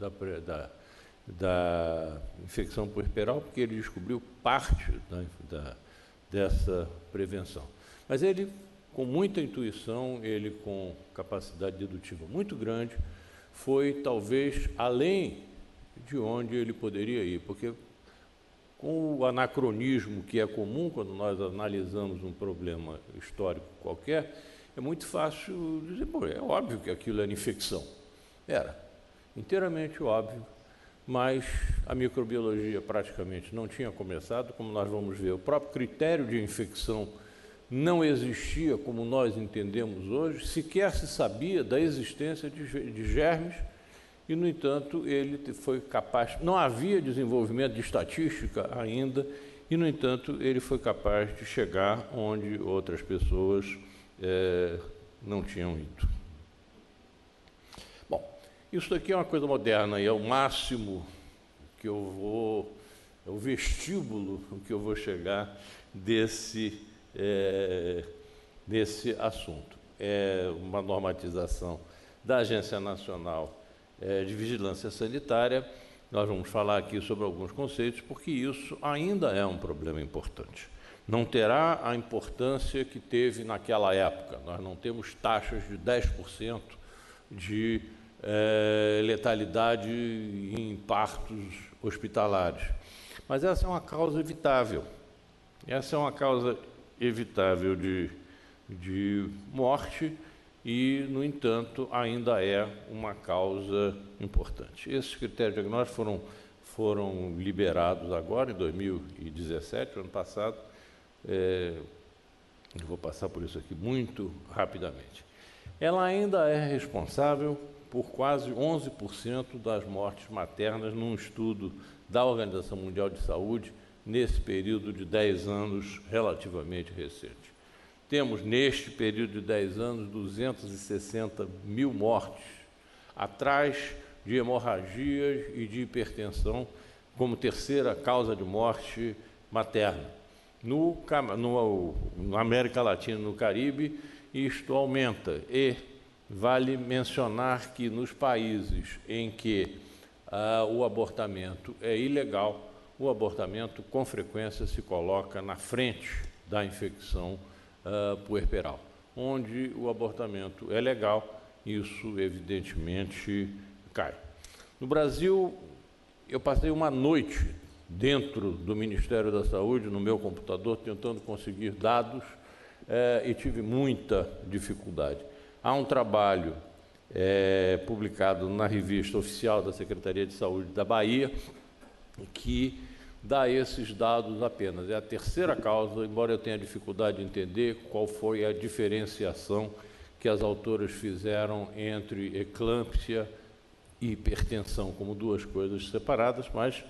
da infecção puerperal, porque ele descobriu parte dessa prevenção. Mas ele, com muita intuição, ele com capacidade dedutiva muito grande, foi talvez além de onde ele poderia ir, porque com o anacronismo que é comum quando nós analisamos um problema histórico qualquer, é muito fácil dizer, pô, é óbvio que aquilo era infecção. Era inteiramente óbvio, mas a microbiologia praticamente não tinha começado, como nós vamos ver. O próprio critério de infecção não existia como nós entendemos hoje, sequer se sabia da existência de germes, e, no entanto, ele foi capaz, não havia desenvolvimento de estatística ainda, e, no entanto, ele foi capaz de chegar onde outras pessoas não tinham ido. Bom, isso daqui é uma coisa moderna e é o máximo que eu vou, é o vestíbulo que eu vou chegar desse assunto. É uma normatização da Agência Nacional de Vigilância Sanitária. Nós vamos falar aqui sobre alguns conceitos, porque isso ainda é um problema importante. Não terá a importância que teve naquela época. Nós não temos taxas de 10% de letalidade em partos hospitalares. Mas essa é uma causa evitável. Essa é uma causa evitável de morte e, no entanto, ainda é uma causa importante. Esses critérios diagnósticos foram liberados agora, em 2017, ano passado. Eu vou passar por isso aqui muito rapidamente. Ela ainda é responsável por quase 11% das mortes maternas num estudo da Organização Mundial de Saúde, nesse período de 10 anos relativamente recente. Temos, neste período de 10 anos, 260 mil mortes, atrás de hemorragias e de hipertensão como terceira causa de morte materna. Na América Latina e no Caribe, isto aumenta. E vale mencionar que nos países em que o abortamento é ilegal, o abortamento com frequência se coloca na frente da infecção puerperal. Onde o abortamento é legal, isso evidentemente cai. No Brasil, eu passei uma noite dentro do Ministério da Saúde, no meu computador, tentando conseguir dados e tive muita dificuldade. Há um trabalho publicado na revista oficial da Secretaria de Saúde da Bahia que dá esses dados apenas. É a terceira causa, embora eu tenha dificuldade de entender qual foi a diferenciação que as autoras fizeram entre eclâmpsia e hipertensão como duas coisas separadas, mas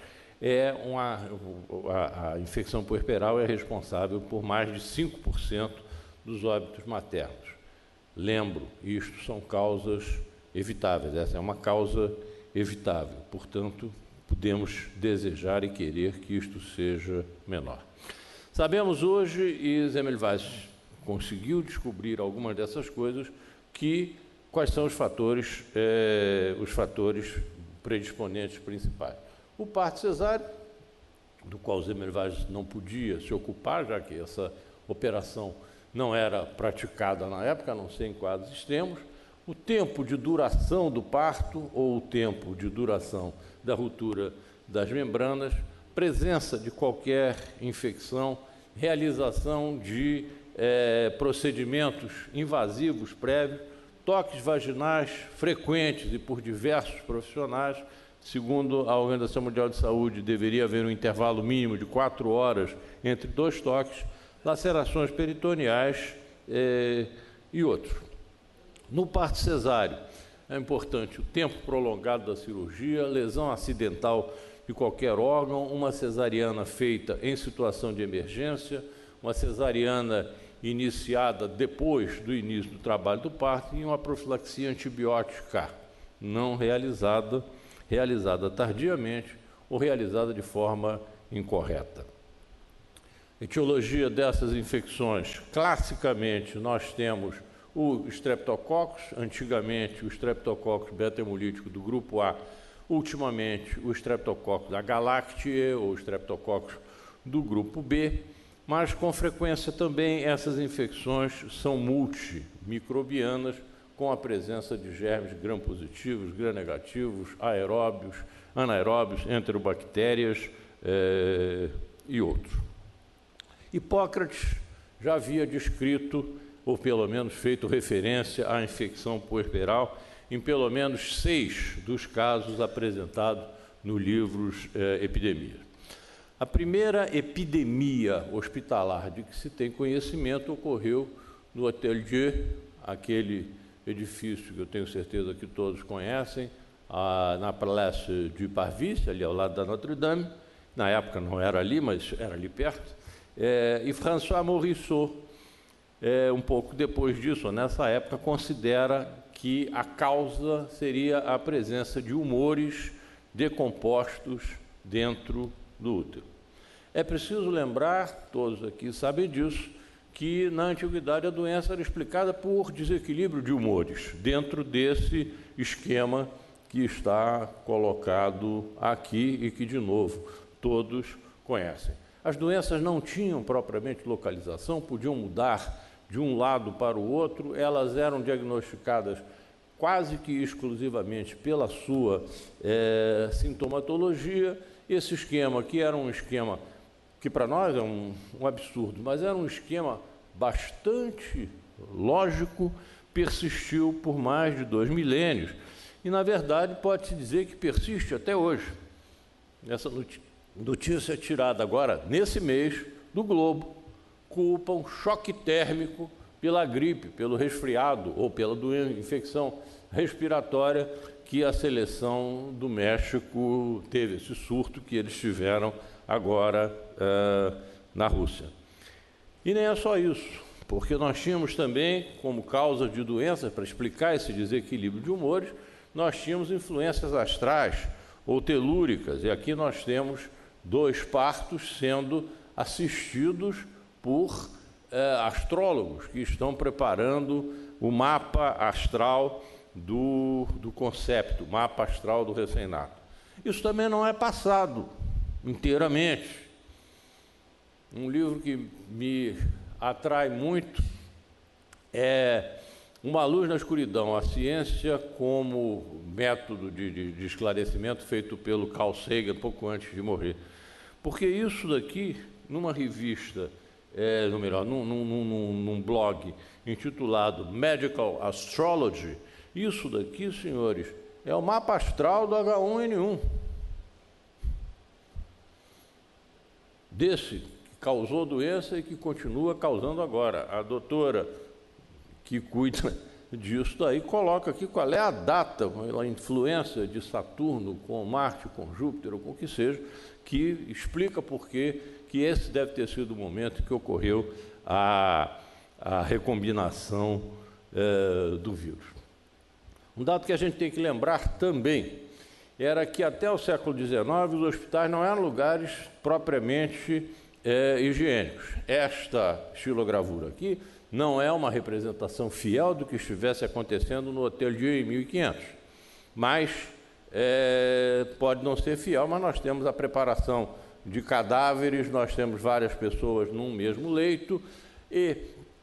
a infecção puerperal é responsável por mais de 5% dos óbitos maternos. Lembro, isto são causas evitáveis, essa é uma causa evitável, portanto, podemos desejar e querer que isto seja menor. Sabemos hoje, e Semmelweis conseguiu descobrir algumas dessas coisas, quais são os fatores predisponentes principais. O parto cesáreo, do qual Semmelweis não podia se ocupar, já que essa operação não era praticada na época, a não ser em quadros extremos, o tempo de duração do parto ou o tempo de duração da ruptura das membranas, presença de qualquer infecção, realização de procedimentos invasivos prévios, toques vaginais frequentes e por diversos profissionais. Segundo a Organização Mundial de Saúde, deveria haver um intervalo mínimo de 4 horas entre 2 toques, lacerações peritoneais e outros. No parto cesáreo, é importante o tempo prolongado da cirurgia, lesão acidental de qualquer órgão, uma cesariana feita em situação de emergência, uma cesariana iniciada depois do início do trabalho do parto e uma profilaxia antibiótica não realizada tardiamente ou realizada de forma incorreta. Etiologia dessas infecções, classicamente nós temos o Streptococcus, antigamente o Streptococcus beta-hemolítico do grupo A, ultimamente o Streptococcus agalactiae ou Streptococcus do grupo B, mas com frequência também essas infecções são multimicrobianas, com a presença de germes gram-positivos, gram-negativos, aeróbios, anaeróbios, enterobactérias e outros. Hipócrates já havia descrito, ou pelo menos feito referência à infecção puerperal em pelo menos 6 dos casos apresentados no livro Epidemias. A primeira epidemia hospitalar de que se tem conhecimento ocorreu no Hôtel Dieu, aquele edifício que eu tenho certeza que todos conhecem, na Place du Parvis, ali ao lado da Notre-Dame. Na época não era ali, mas era ali perto. E François Morisot, um pouco depois disso, nessa época, considera que a causa seria a presença de humores decompostos dentro do útero. É preciso lembrar, todos aqui sabem disso, que na antiguidade a doença era explicada por desequilíbrio de humores, dentro desse esquema que está colocado aqui e que, de novo, todos conhecem. As doenças não tinham propriamente localização, podiam mudar de um lado para o outro, elas eram diagnosticadas quase que exclusivamente pela sua sintomatologia. Esse esquema, que era um esquema que para nós é um absurdo, mas era um esquema bastante lógico, persistiu por mais de 2 milênios e, na verdade, pode-se dizer que persiste até hoje. Essa notícia tirada agora, nesse mês, do Globo, culpa um choque térmico pela gripe, pelo resfriado ou pela infecção respiratória que a seleção do México teve, esse surto que eles tiveram agora na Rússia. E nem é só isso, porque nós tínhamos também, como causa de doenças, para explicar esse desequilíbrio de humores, nós tínhamos influências astrais ou telúricas, e aqui nós temos 2 partos sendo assistidos por astrólogos que estão preparando o mapa astral do concepto, mapa astral do recém-nato. Isso também não é passado inteiramente. Um livro que me atrai muito é Uma Luz na Escuridão, a ciência como método de esclarecimento feito pelo Carl Sagan pouco antes de morrer. Porque isso daqui, numa revista, num blog intitulado Medical Astrology, isso daqui, senhores, é o mapa astral do H1N1. Desse que causou doença e que continua causando agora. A doutora que cuida disso daí coloca aqui qual é a data, a influência de Saturno com Marte, com Júpiter, ou com o que seja, que explica por que esse deve ter sido o momento que ocorreu a recombinação do vírus. Um dado que a gente tem que lembrar também era que até o século XIX os hospitais não eram lugares propriamente higiênicos. Esta estilogravura aqui não é uma representação fiel do que estivesse acontecendo no Hotel Dieu em 1500, mas pode não ser fiel, mas nós temos a preparação de cadáveres, nós temos várias pessoas num mesmo leito, e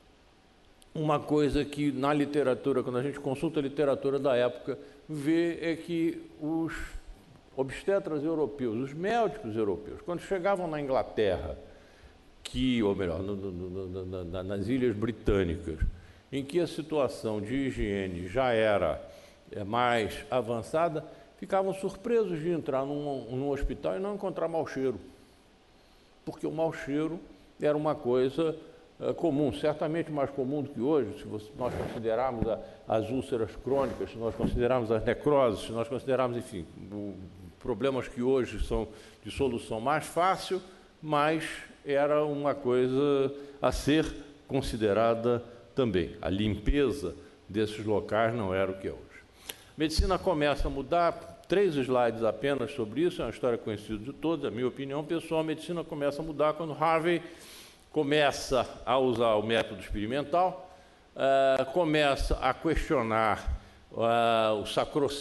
uma coisa que na literatura, quando a gente consulta a literatura da época, vê é que os obstetras europeus, os médicos europeus, quando chegavam na Inglaterra, ou melhor, nas Ilhas Britânicas, em que a situação de higiene já era mais avançada, ficavam surpresos de entrar num hospital e não encontrar mau cheiro, porque o mau cheiro era uma coisa comum, certamente mais comum do que hoje, se nós considerarmos as úlceras crônicas, se nós considerarmos as necroses, se nós considerarmos, enfim, problemas que hoje são de solução mais fácil, mas era uma coisa a ser considerada também. A limpeza desses locais não era o que é hoje. A medicina começa a mudar, 3 slides apenas sobre isso, é uma história conhecida de todos, a minha opinião pessoal. A medicina começa a mudar quando Harvey começa a usar o método experimental, começa a questionar os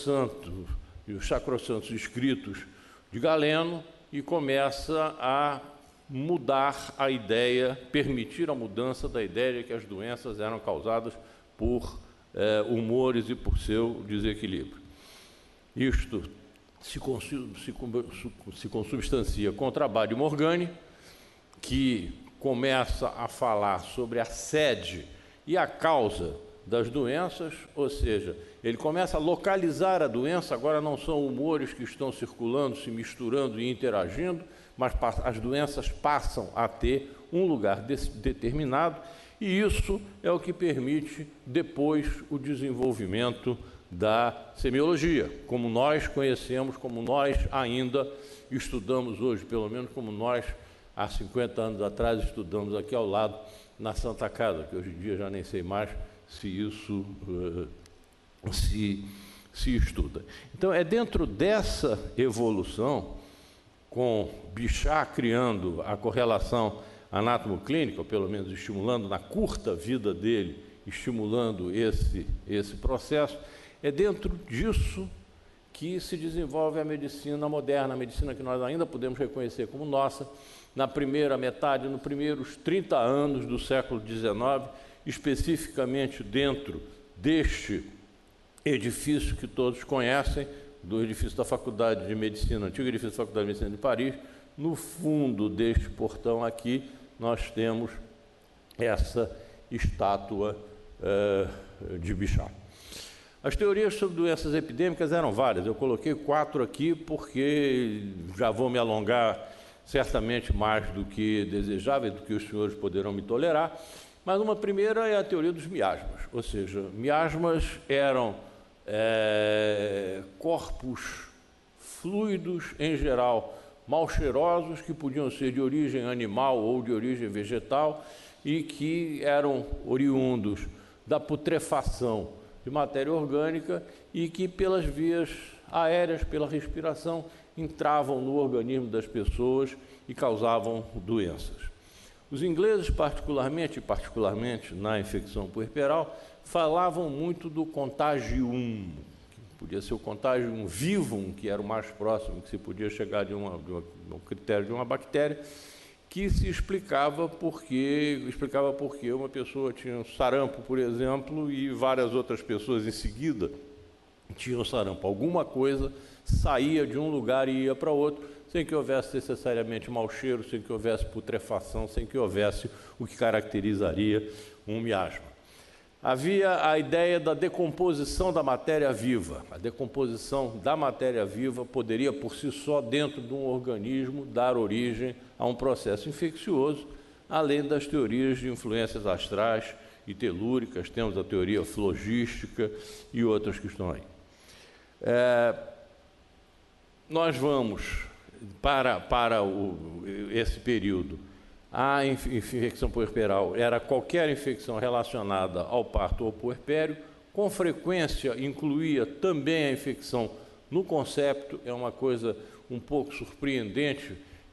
sacrossantos escritos de Galeno e começa a mudar a ideia, permitir a mudança da ideia de que as doenças eram causadas por humores e por seu desequilíbrio. Isto se consubstancia com o trabalho de Morgani, que começa a falar sobre a sede e a causa das doenças, ou seja, ele começa a localizar a doença. Agora não são humores que estão circulando, se misturando e interagindo, mas as doenças passam a ter um lugar determinado, e isso é o que permite depois o desenvolvimento da semiologia, como nós conhecemos, como nós ainda estudamos hoje, pelo menos como nós há 50 anos atrás estudamos aqui ao lado na Santa Casa, que hoje em dia já nem sei mais se isso se estuda. Então, é dentro dessa evolução, com Bichat criando a correlação anátomo-clínica, ou pelo menos estimulando na curta vida dele, estimulando esse processo, é dentro disso que se desenvolve a medicina moderna, a medicina que nós ainda podemos reconhecer como nossa, na primeira metade, nos primeiros 30 anos do século XIX, especificamente dentro deste edifício que todos conhecem, do edifício da Faculdade de Medicina, antigo edifício da Faculdade de Medicina de Paris. No fundo deste portão aqui, nós temos essa estátua de Bichat. As teorias sobre doenças epidêmicas eram várias, eu coloquei 4 aqui porque já vou me alongar certamente mais do que desejável, do que os senhores poderão me tolerar, mas uma primeira é a teoria dos miasmas, ou seja, miasmas eram corpos fluidos, em geral, mal cheirosos, que podiam ser de origem animal ou de origem vegetal e que eram oriundos da putrefação de matéria orgânica e que, pelas vias aéreas, pela respiração, entravam no organismo das pessoas e causavam doenças. Os ingleses, particularmente na infecção puerperal, falavam muito do contagium, que podia ser o contagium vivum, que era o mais próximo que se podia chegar de um critério de uma bactéria, que se explicava porque uma pessoa tinha sarampo, por exemplo, e várias outras pessoas em seguida tinham sarampo. Alguma coisa saía de um lugar e ia para outro, sem que houvesse necessariamente mau cheiro, sem que houvesse putrefação, sem que houvesse o que caracterizaria um miasma. Havia a ideia da decomposição da matéria viva. A decomposição da matéria viva poderia, por si só, dentro de um organismo, dar origem a um processo infeccioso, além das teorias de influências astrais e telúricas. Temos a teoria flogística e outras que estão aí. Nós vamos, para esse período, a infecção puerperal era qualquer infecção relacionada ao parto ou puerpério, com frequência incluía também a infecção no concepto. É uma coisa um pouco surpreendente,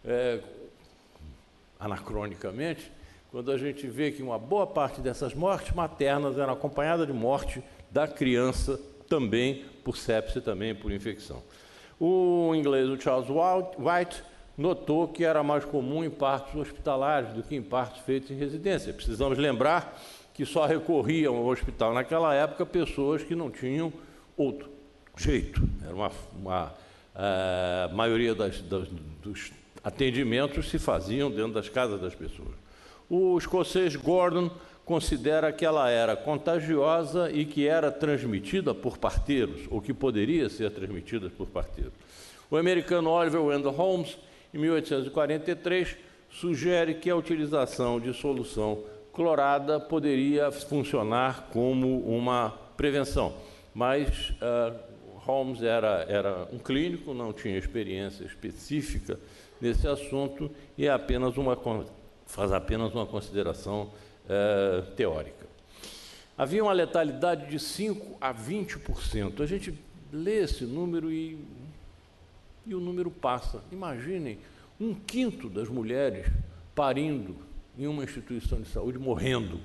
anacronicamente, quando a gente vê que uma boa parte dessas mortes maternas eram acompanhadas de morte da criança, também por sepse, também por infecção. O inglês, o Charles White, notou que era mais comum em partos hospitalares do que em partos feitos em residência. Precisamos lembrar que só recorriam ao hospital naquela época pessoas que não tinham outro jeito. Era a maioria dos atendimentos se faziam dentro das casas das pessoas. O escocês Gordon considera que ela era contagiosa e que era transmitida por parteiros, ou que poderia ser transmitida por parteiros. O americano Oliver Wendell Holmes, em 1843, sugere que a utilização de solução clorada poderia funcionar como uma prevenção, mas Holmes era um clínico, não tinha experiência específica nesse assunto e faz apenas uma consideração teórica. Havia uma letalidade de 5% a 20%. A gente lê esse número e o número passa. Imaginem, 1/5 das mulheres parindo em uma instituição de saúde morrendo.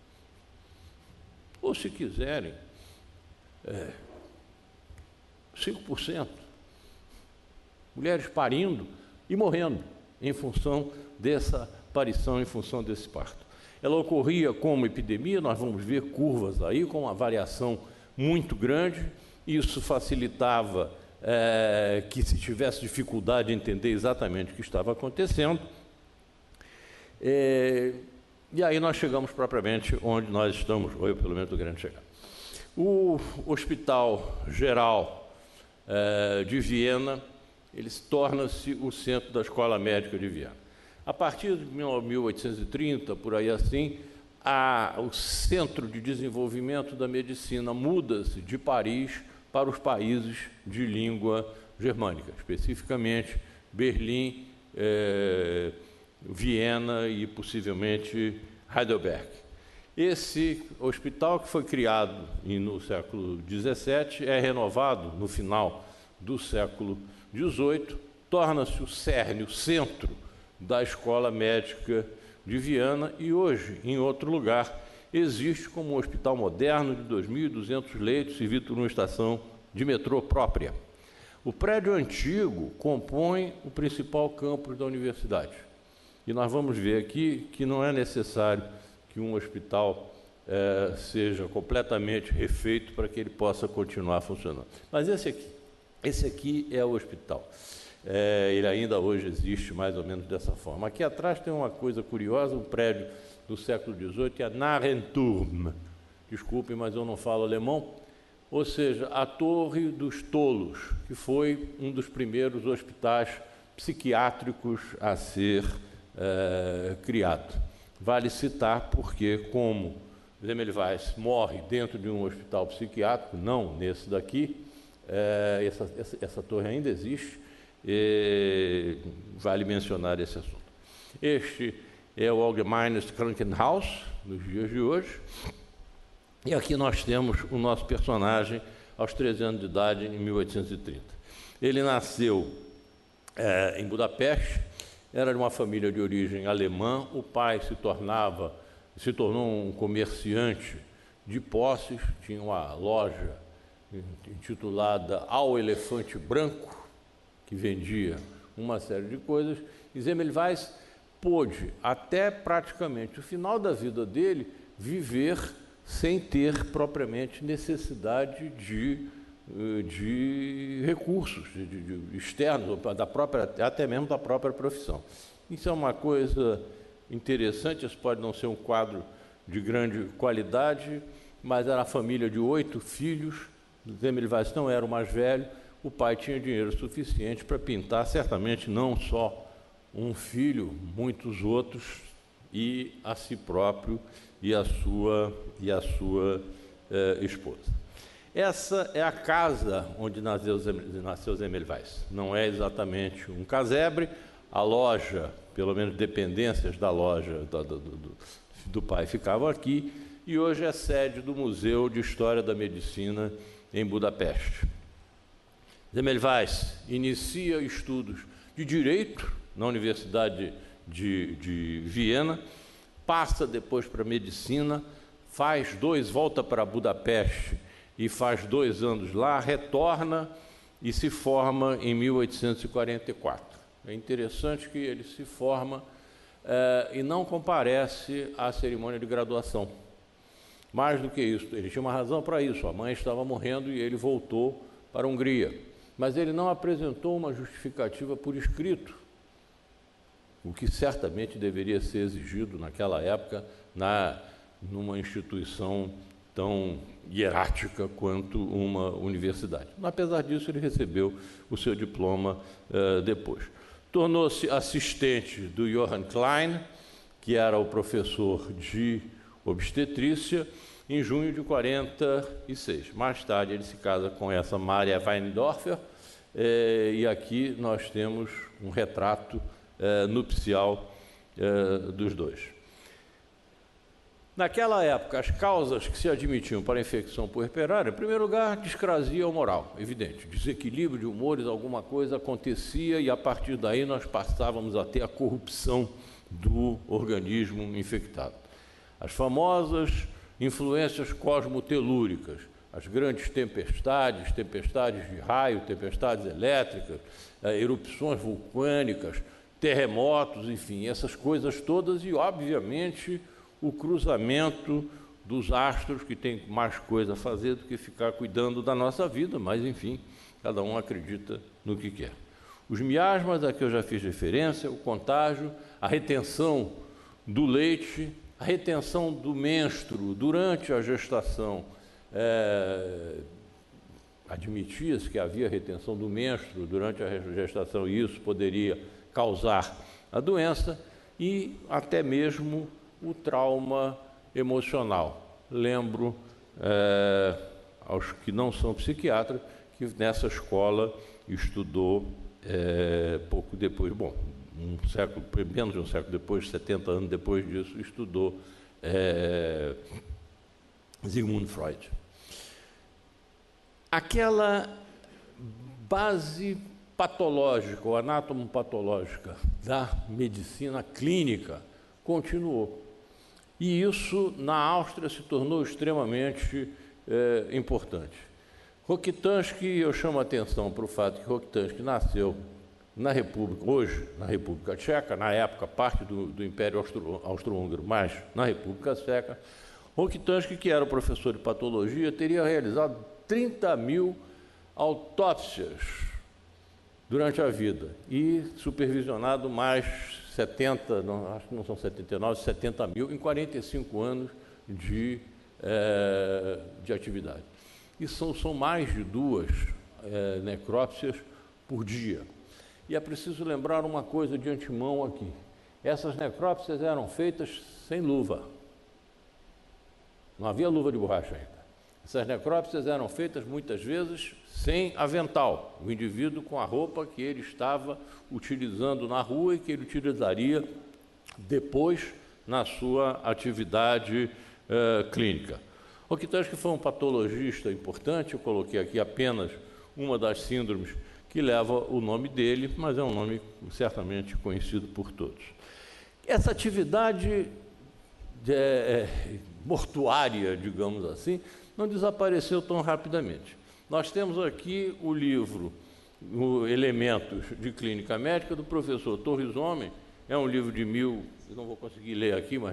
Ou, se quiserem, 5%. Mulheres parindo e morrendo em função dessa aparição, em função desse parto. Ela ocorria como epidemia, nós vamos ver curvas aí com uma variação muito grande. Isso facilitava que se tivesse dificuldade de entender exatamente o que estava acontecendo. E aí nós chegamos propriamente onde nós estamos, ou eu pelo menos estou querendo chegar. O Hospital Geral de Viena, ele torna-se o centro da Escola Médica de Viena. A partir de 1830, por aí assim, o centro de desenvolvimento da medicina muda-se de Paris para os países de língua germânica, especificamente Berlim, Viena e possivelmente Heidelberg. Esse hospital, que foi criado no século XVII, é renovado no final do século XVIII, torna-se o cerne, o centro da Escola Médica de Viena e hoje, em outro lugar, existe como um hospital moderno de 2.200 leitos, servido por uma estação de metrô própria. O prédio antigo compõe o principal campus da universidade. E nós vamos ver aqui que não é necessário que um hospital seja completamente refeito para que ele possa continuar funcionando. Mas esse aqui é o hospital. Ele ainda hoje existe mais ou menos dessa forma. Aqui atrás tem uma coisa curiosa, um prédio do século XVIII, que é a Narrenturm. Desculpem, mas eu não falo alemão. Ou seja, a Torre dos Tolos, que foi um dos primeiros hospitais psiquiátricos a ser criado. Vale citar porque, como Semmelweis morre dentro de um hospital psiquiátrico, não nesse daqui, essa torre ainda existe. Vale mencionar esse assunto. Este é o Allgemeines Krankenhaus, nos dias de hoje. E aqui nós temos o nosso personagem aos 13 anos de idade, em 1830. Ele nasceu em Budapeste, era de uma família de origem alemã. O pai se tornou um comerciante de posses, tinha uma loja intitulada Ao Elefante Branco, que vendia uma série de coisas, e Semmelweis pôde, até praticamente o final da vida dele, viver sem ter propriamente necessidade de recursos externos, até mesmo da própria profissão. Isso é uma coisa interessante. Isso pode não ser um quadro de grande qualidade, mas era a família de 8 filhos. Semmelweis não era o mais velho. O pai tinha dinheiro suficiente para pintar, certamente não só um filho, muitos outros, e a si próprio e a sua esposa. Essa é a casa onde nasceu Semmelweis. Não é exatamente um casebre. A loja, pelo menos dependências da loja do pai, ficavam aqui, e hoje é sede do Museu de História da Medicina em Budapeste. Semmelweis inicia estudos de Direito na Universidade de Viena, passa depois para Medicina, volta para Budapeste e faz 2 anos lá, retorna e se forma em 1844. É interessante que ele se forma e não comparece à cerimônia de graduação. Mais do que isso, ele tinha uma razão para isso. A mãe estava morrendo e ele voltou para a Hungria. Mas ele não apresentou uma justificativa por escrito, o que certamente deveria ser exigido naquela época numa instituição tão hierárquica quanto uma universidade. Apesar disso, ele recebeu o seu diploma depois. Tornou-se assistente do Johann Klein, que era o professor de obstetrícia, em junho de 46. Mais tarde, ele se casa com essa Maria Weindorfer, e aqui nós temos um retrato nupcial dos dois. Naquela época, as causas que se admitiam para a infecção puerperária, em primeiro lugar, discrasia humoral, evidente, desequilíbrio de humores, alguma coisa acontecia, e a partir daí nós passávamos a ter a corrupção do organismo infectado. As famosas influências cosmotelúricas, as grandes tempestades de raio, tempestades elétricas, erupções vulcânicas, terremotos, enfim, essas coisas todas, e, obviamente, o cruzamento dos astros, que tem mais coisa a fazer do que ficar cuidando da nossa vida, mas, enfim, cada um acredita no que quer. Os miasmas, a que eu já fiz referência, o contágio, a retenção do leite, a retenção do menstruo durante a gestação. Admitia-se que havia retenção do menstruo durante a gestação, e isso poderia causar a doença, e até mesmo o trauma emocional. Lembro aos que não são psiquiatras que nessa escola estudou pouco depois, menos de um século depois, 70 anos depois disso, estudou Sigmund Freud. Aquela base patológica, ou anatomopatológica da medicina clínica continuou. E isso, na Áustria, se tornou extremamente importante. Rokitansky, eu chamo a atenção para o fato que Rokitansky nasceu na República, hoje na República Tcheca, na época parte do Império Austro-Húngaro, mas na República Tcheca. Rokitansky, que era o professor de patologia, teria realizado 30.000 autópsias durante a vida e supervisionado mais 70, não, acho que não são 79, 70.000 em 45 anos de atividade. E são mais de 2 necrópsias por dia. E é preciso lembrar uma coisa de antemão aqui. Essas necrópsias eram feitas sem luva. Não havia luva de borracha ainda. Essas necrópsias eram feitas, muitas vezes, sem avental. O indivíduo com a roupa que ele estava utilizando na rua e que ele utilizaria depois na sua atividade clínica. Octave, que foi um patologista importante, eu coloquei aqui apenas uma das síndromes que leva o nome dele, mas é um nome certamente conhecido por todos. Essa atividade mortuária, digamos assim, não desapareceu tão rapidamente. Nós temos aqui o livro Elementos de Clínica Médica, do professor Torres Homem. É um livro de eu não vou conseguir ler aqui, mas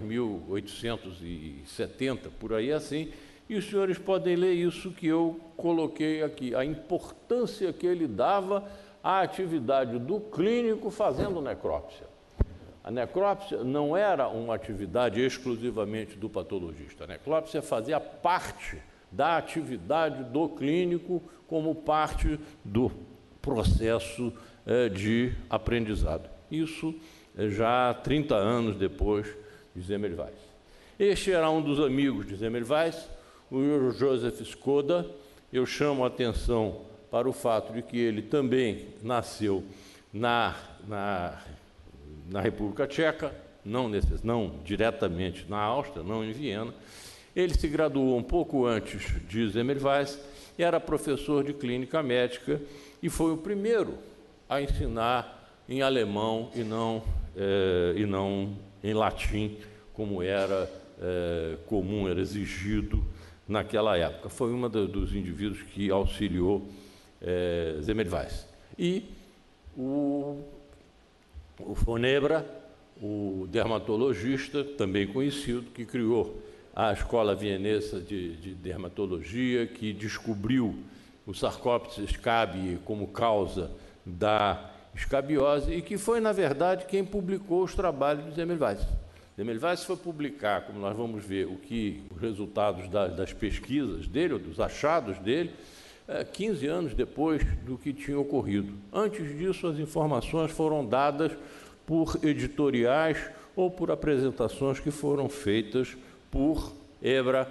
1870, por aí assim, e os senhores podem ler isso que eu coloquei aqui, a importância que ele dava à atividade do clínico fazendo necrópsia. A necrópsia não era uma atividade exclusivamente do patologista. A necrópsia fazia parte da atividade do clínico como parte do processo de aprendizado. Isso já 30 anos depois de Semmelweis. Este era um dos amigos de Semmelweis, o Joseph Skoda. Eu chamo a atenção para o fato de que ele também nasceu na República Tcheca, não diretamente na Áustria, não em Viena. Ele se graduou um pouco antes de Semmelweis, era professor de clínica médica e foi o primeiro a ensinar em alemão e não em latim, como era comum, era exigido naquela época. Foi um dos indivíduos que auxiliou Semmelweis. E o von Ebra, o dermatologista, também conhecido, que criou a Escola Vienesa de Dermatologia, que descobriu o Sarcoptes scabiei como causa da escabiose e que foi, na verdade, quem publicou os trabalhos de Semmelweis. Semmelweis foi publicar, como nós vamos ver, os resultados das pesquisas dele, ou dos achados dele, 15 anos depois do que tinha ocorrido. Antes disso, as informações foram dadas por editoriais ou por apresentações que foram feitas por Ebra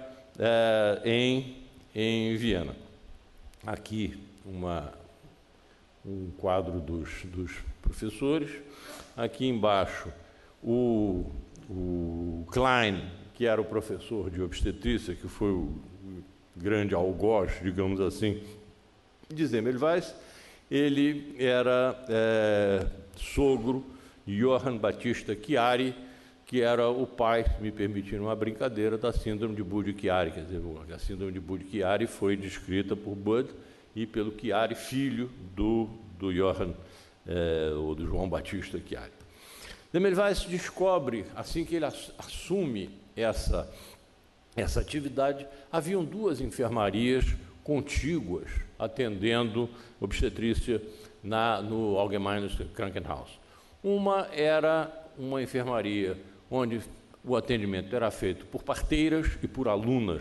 em Viena. Aqui um quadro dos professores. Aqui embaixo o Klein, que era o professor de obstetrícia, que foi o grande algoz, digamos assim, de Semmelweis. Ele era sogro de Johann Battista Chiari, que era o pai, me permitindo uma brincadeira, da síndrome de Budd-Chiari. Quer dizer, a síndrome de Budd-Chiari foi descrita por Budd e pelo Chiari, filho do Johann, ou do João Batista Chiari. Semmelweis descobre, assim que ele assume essa atividade, haviam 2 enfermarias contíguas atendendo obstetrícia no Allgemeines Krankenhaus. Uma era uma enfermaria onde o atendimento era feito por parteiras e por alunas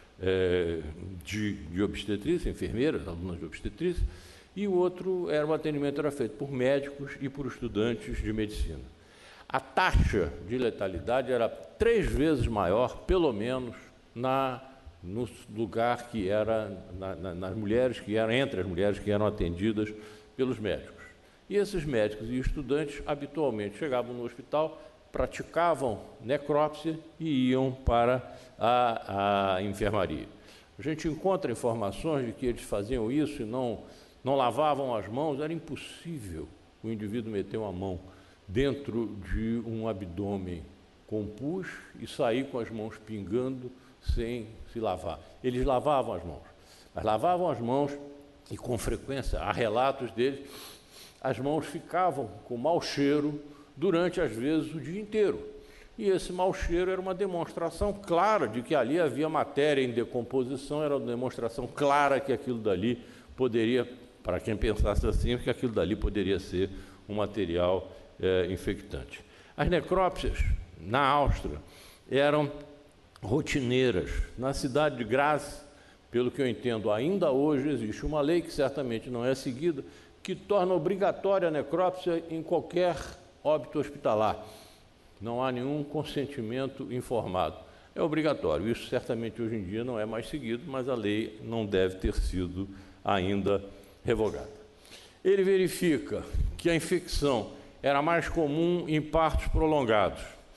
de obstetrícia, enfermeiras, alunas de obstetrícia, e o outro era o atendimento era feito por médicos e por estudantes de medicina. A taxa de letalidade era 3 vezes maior, pelo menos, no lugar que era nas mulheres que eram entre as mulheres que eram atendidas pelos médicos. E esses médicos e estudantes habitualmente chegavam no hospital, praticavam necrópsia e iam para a enfermaria. A gente encontra informações de que eles faziam isso e não lavavam as mãos. Era impossível o indivíduo meter uma mão dentro de um abdômen com pus e sair com as mãos pingando sem se lavar. Eles lavavam as mãos, mas lavavam as mãos e, com frequência, há relatos deles, as mãos ficavam com mau cheiro durante, às vezes, o dia inteiro. E esse mau cheiro era uma demonstração clara de que ali havia matéria em decomposição, era uma demonstração clara que aquilo dali poderia, para quem pensasse assim, que aquilo dali poderia ser um material infectante. As necrópsias, na Áustria, eram rotineiras. Na cidade de Graz, pelo que eu entendo, ainda hoje existe uma lei que certamente não é seguida, que torna obrigatória a necrópsia em qualquer óbito hospitalar. Não há nenhum consentimento informado. É obrigatório. Isso certamente hoje em dia não é mais seguido, mas a lei não deve ter sido ainda revogada. Ele verifica que a infecção era mais comum em partos prolongados,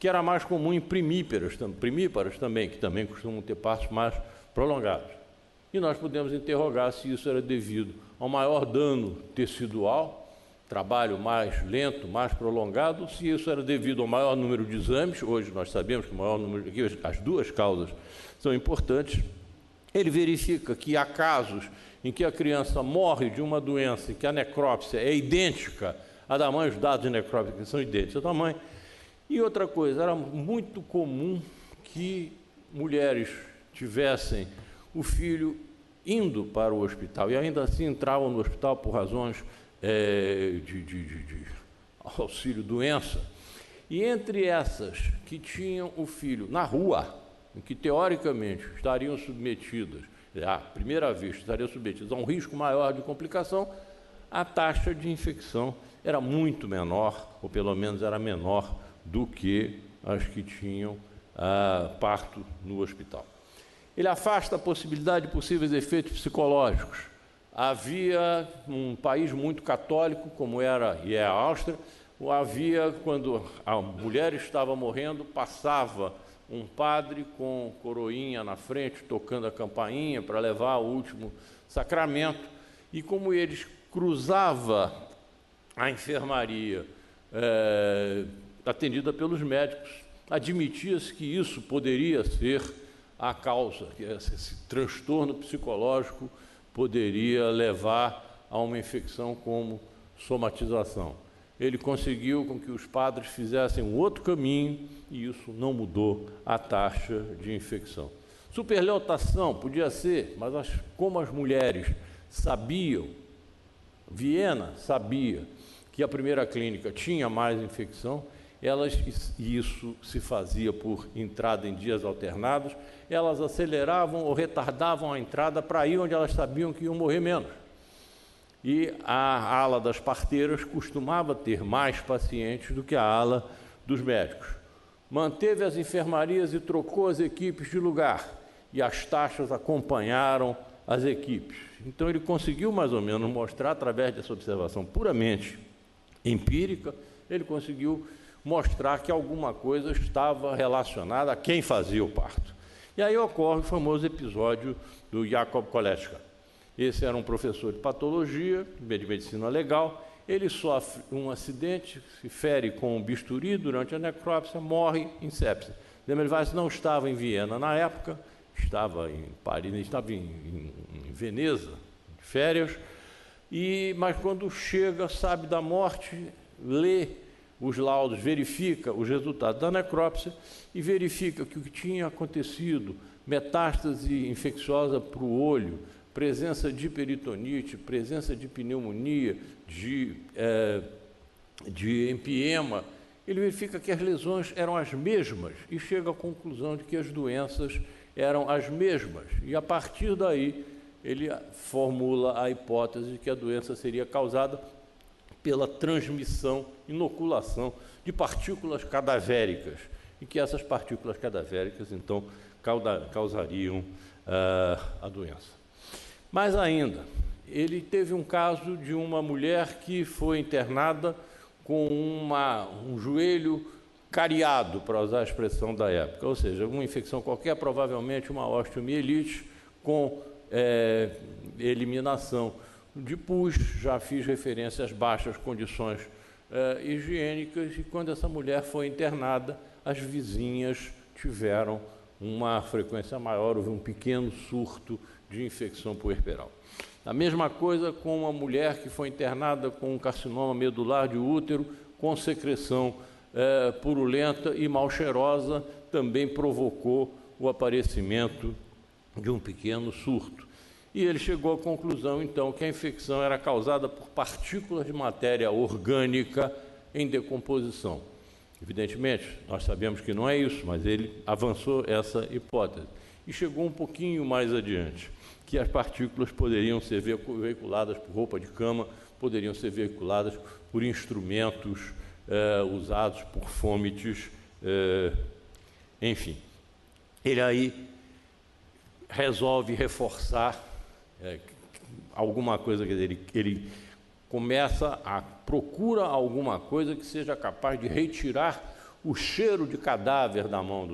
que era mais comum em primíparas também, que também costumam ter partos mais prolongados. E nós podemos interrogar se isso era devido ao maior dano tecidual, trabalho mais lento, mais prolongado, se isso era devido ao maior número de exames. Hoje nós sabemos que o maior número, aqui as duas causas são importantes. Ele verifica que há casos em que a criança morre de uma doença em que a necrópsia é idêntica à da mãe, os dados de necrópsia são idênticos à da mãe. E outra coisa, era muito comum que mulheres tivessem o filho indo para o hospital e ainda assim entravam no hospital por razões de auxílio-doença. E entre essas que tinham o filho na rua, em que teoricamente estariam submetidas, à primeira vista, estariam submetidas a um risco maior de complicação, a taxa de infecção era muito menor, ou pelo menos era menor do que as que tinham parto no hospital. Ele afasta a possibilidade de possíveis efeitos psicológicos. Havia um país muito católico, como era e é a Áustria, quando a mulher estava morrendo, passava um padre com coroinha na frente, tocando a campainha para levar o último sacramento, e como eles cruzavam a enfermaria atendida pelos médicos, admitia-se que isso poderia ser a causa, que esse transtorno psicológico poderia levar a uma infecção como somatização. Ele conseguiu com que os padres fizessem um outro caminho e isso não mudou a taxa de infecção. Superlotação podia ser, mas como as mulheres sabiam, Viena sabia que a primeira clínica tinha mais infecção, e isso se fazia por entrada em dias alternados, elas aceleravam ou retardavam a entrada para ir onde elas sabiam que iam morrer menos. E a ala das parteiras costumava ter mais pacientes do que a ala dos médicos. Manteve as enfermarias e trocou as equipes de lugar, e as taxas acompanharam as equipes. Então ele conseguiu mais ou menos mostrar, através dessa observação puramente empírica, ele conseguiu mostrar que alguma coisa estava relacionada a quem fazia o parto. E aí ocorre o famoso episódio do Jakob Koleschka. Esse era um professor de patologia, de medicina legal, ele sofre um acidente, se fere com um bisturi durante a necrópsia, morre em sepse. Semmelweis não estava em Viena na época, estava em Paris, estava em Veneza, de férias, mas quando chega, sabe da morte, lê os laudos, verifica os resultados da necrópsia e verifica que o que tinha acontecido, metástase infecciosa para o olho, presença de peritonite, presença de pneumonia, de empiema, ele verifica que as lesões eram as mesmas e chega à conclusão de que as doenças eram as mesmas. E, a partir daí, ele formula a hipótese de que a doença seria causada pela transmissão, inoculação de partículas cadavéricas, e que essas partículas cadavéricas, então, causariam a doença. Mais ainda, ele teve um caso de uma mulher que foi internada com um joelho cariado, para usar a expressão da época, ou seja, uma infecção qualquer, provavelmente uma osteomielite com eliminação de pus. Já fiz referência às baixas condições higiênicas, e quando essa mulher foi internada, as vizinhas tiveram uma frequência maior, houve um pequeno surto de infecção puerperal. A mesma coisa com uma mulher que foi internada com um carcinoma medular de útero, com secreção purulenta e mal cheirosa, também provocou o aparecimento de um pequeno surto. E ele chegou à conclusão, então, que a infecção era causada por partículas de matéria orgânica em decomposição. Evidentemente, nós sabemos que não é isso, mas ele avançou essa hipótese. E chegou um pouquinho mais adiante, que as partículas poderiam ser veiculadas por roupa de cama, poderiam ser veiculadas por instrumentos usados por fômites, enfim. Ele aí resolve reforçar alguma coisa, ele começa a procurar alguma coisa que seja capaz de retirar o cheiro de cadáver da mão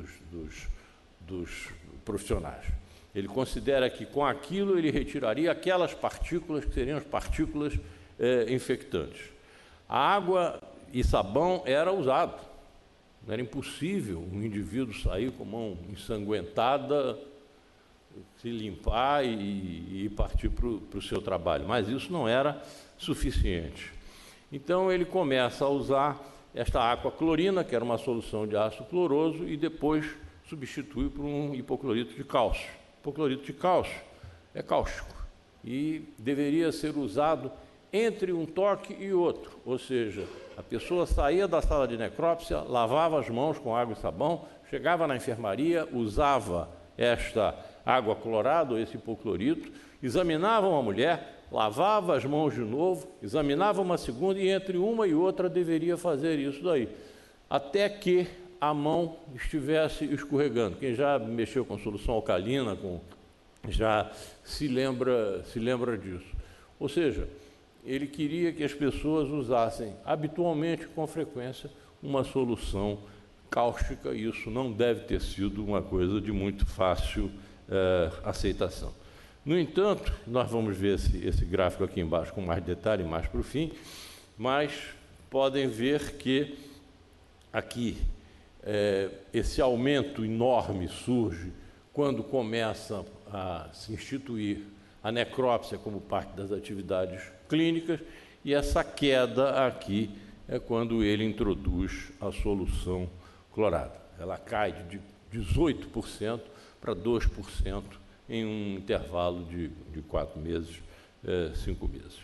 dos profissionais. Ele considera que com aquilo ele retiraria aquelas partículas que seriam as partículas infectantes. A água e sabão era usado. Era impossível um indivíduo sair com a mão ensanguentada, se limpar e partir para o seu trabalho. Mas isso não era suficiente. Então ele começa a usar esta aquaclorina, que era uma solução de ácido cloroso, e depois substitui por um hipoclorito de cálcio. Hipoclorito de cálcio é cáustico e deveria ser usado entre um toque e outro, ou seja, a pessoa saía da sala de necrópsia, lavava as mãos com água e sabão, chegava na enfermaria, usava esta água clorada, esse hipoclorito, examinava uma mulher, lavava as mãos de novo, examinava uma segunda e entre uma e outra deveria fazer isso daí, até que a mão estivesse escorregando. Quem já mexeu com solução alcalina, já se lembra disso. Ou seja, ele queria que as pessoas usassem habitualmente, com frequência, uma solução cáustica, e isso não deve ter sido uma coisa de muito fácil aceitação. No entanto, nós vamos ver esse gráfico aqui embaixo com mais detalhe, mais para o fim, mas podem ver que aqui esse aumento enorme surge quando começa a se instituir a necrópsia como parte das atividades clínicas, e essa queda aqui é quando ele introduz a solução clorada. Ela cai de 18% para 2% em um intervalo de 4 meses, 5 meses.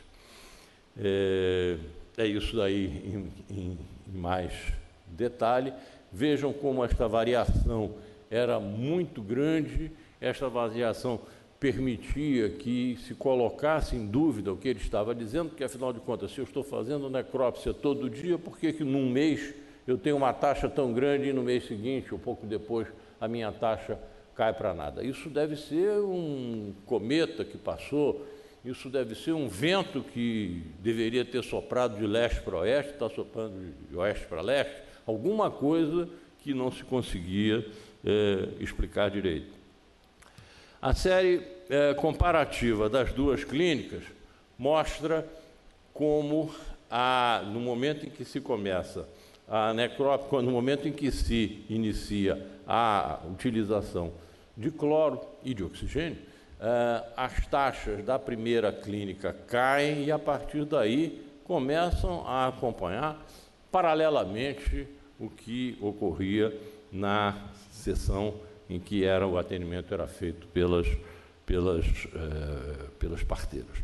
É isso daí em mais detalhe. Vejam como esta variação era muito grande, esta variação permitia que se colocasse em dúvida o que ele estava dizendo, porque, afinal de contas, se eu estou fazendo necrópsia todo dia, por que num mês eu tenho uma taxa tão grande e no mês seguinte, ou pouco depois, a minha taxa cai para nada? Isso deve ser um cometa que passou, isso deve ser um vento que deveria ter soprado de leste para oeste, está soprando de oeste para leste, alguma coisa que não se conseguia explicar direito. A série comparativa das duas clínicas mostra como, no momento em que se começa a necrópsia, no momento em que se inicia a utilização de cloro e de oxigênio, as taxas da primeira clínica caem e, a partir daí, começam a acompanhar paralelamente o que ocorria na sessão em que o atendimento era feito pelas parteiras.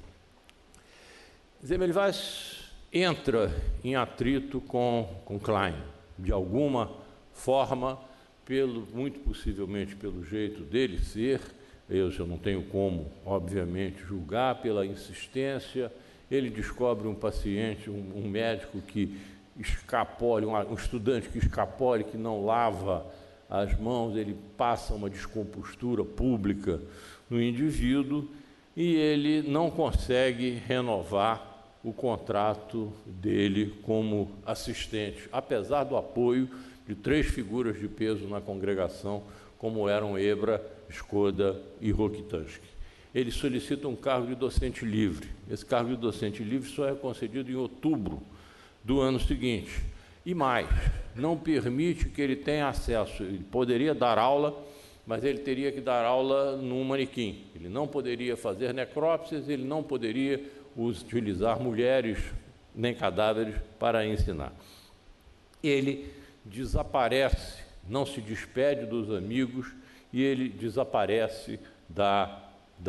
Semmelweis entra em atrito com Klein, de alguma forma, muito possivelmente pelo jeito dele ser. Eu não tenho como, obviamente, julgar pela insistência. Ele descobre um paciente, um médico que escapole, um estudante que escapole, que não lava as mãos, ele passa uma descompostura pública no indivíduo e ele não consegue renovar o contrato dele como assistente, apesar do apoio de 3 figuras de peso na congregação, como eram Ebra, Skoda e Rokitansky. Ele solicita um cargo de docente livre. Esse cargo de docente livre só é concedido em outubro do ano seguinte. E mais, não permite que ele tenha acesso. Ele poderia dar aula, mas ele teria que dar aula num manequim. Ele não poderia fazer necrópsias, ele não poderia utilizar mulheres nem cadáveres para ensinar. Ele desaparece, não se despede dos amigos e ele desaparece da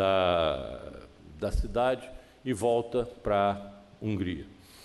cidade e volta para a Hungria.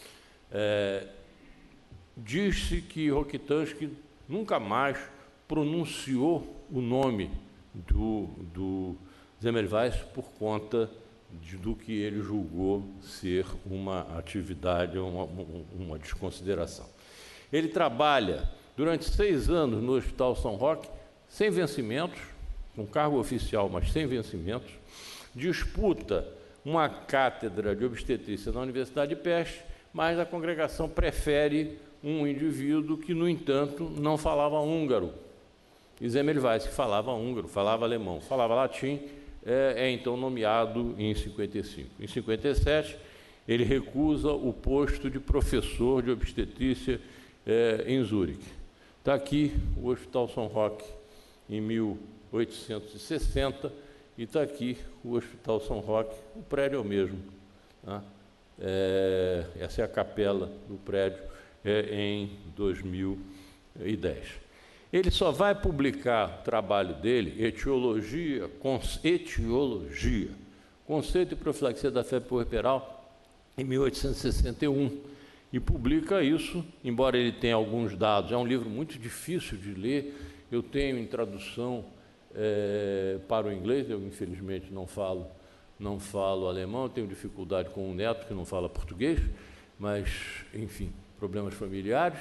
Diz-se que Rokitansky nunca mais pronunciou o nome do Semmelweis por conta do que ele julgou ser uma atividade, uma desconsideração. Ele trabalha durante 6 anos no Hospital São Roque, sem vencimentos, com cargo oficial, mas sem vencimentos, disputa uma cátedra de obstetrícia na Universidade de Peste, mas a congregação prefere um indivíduo que, no entanto, não falava húngaro. E Semmelweis, que falava húngaro, falava alemão, falava latim, é então nomeado em 55. Em 57, ele recusa o posto de professor de obstetrícia em Zurique. Está aqui o Hospital São Roque, em 1860, e está aqui o Hospital São Roque, o prédio é o mesmo. Tá? Essa é a capela do prédio em 2010. Ele só vai publicar o trabalho dele, Etiologia, Conceito e Profilaxia da Febre puerperal, em 1861, e publica isso, embora ele tenha alguns dados. É um livro muito difícil de ler, eu tenho em tradução para o inglês, eu infelizmente não falo alemão, eu tenho dificuldade com um neto que não fala português, mas, enfim, problemas familiares.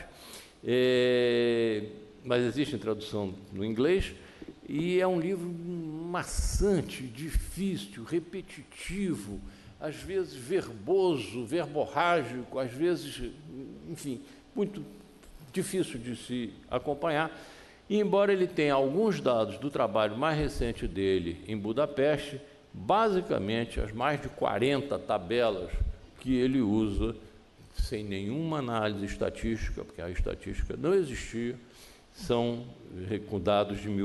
Mas existe tradução no inglês, e é um livro maçante, difícil, repetitivo, às vezes verboso, verborrágico, às vezes, enfim, muito difícil de se acompanhar. E, embora ele tenha alguns dados do trabalho mais recente dele em Budapeste, basicamente as mais de 40 tabelas que ele usa, sem nenhuma análise estatística, porque a estatística não existia, são com dados de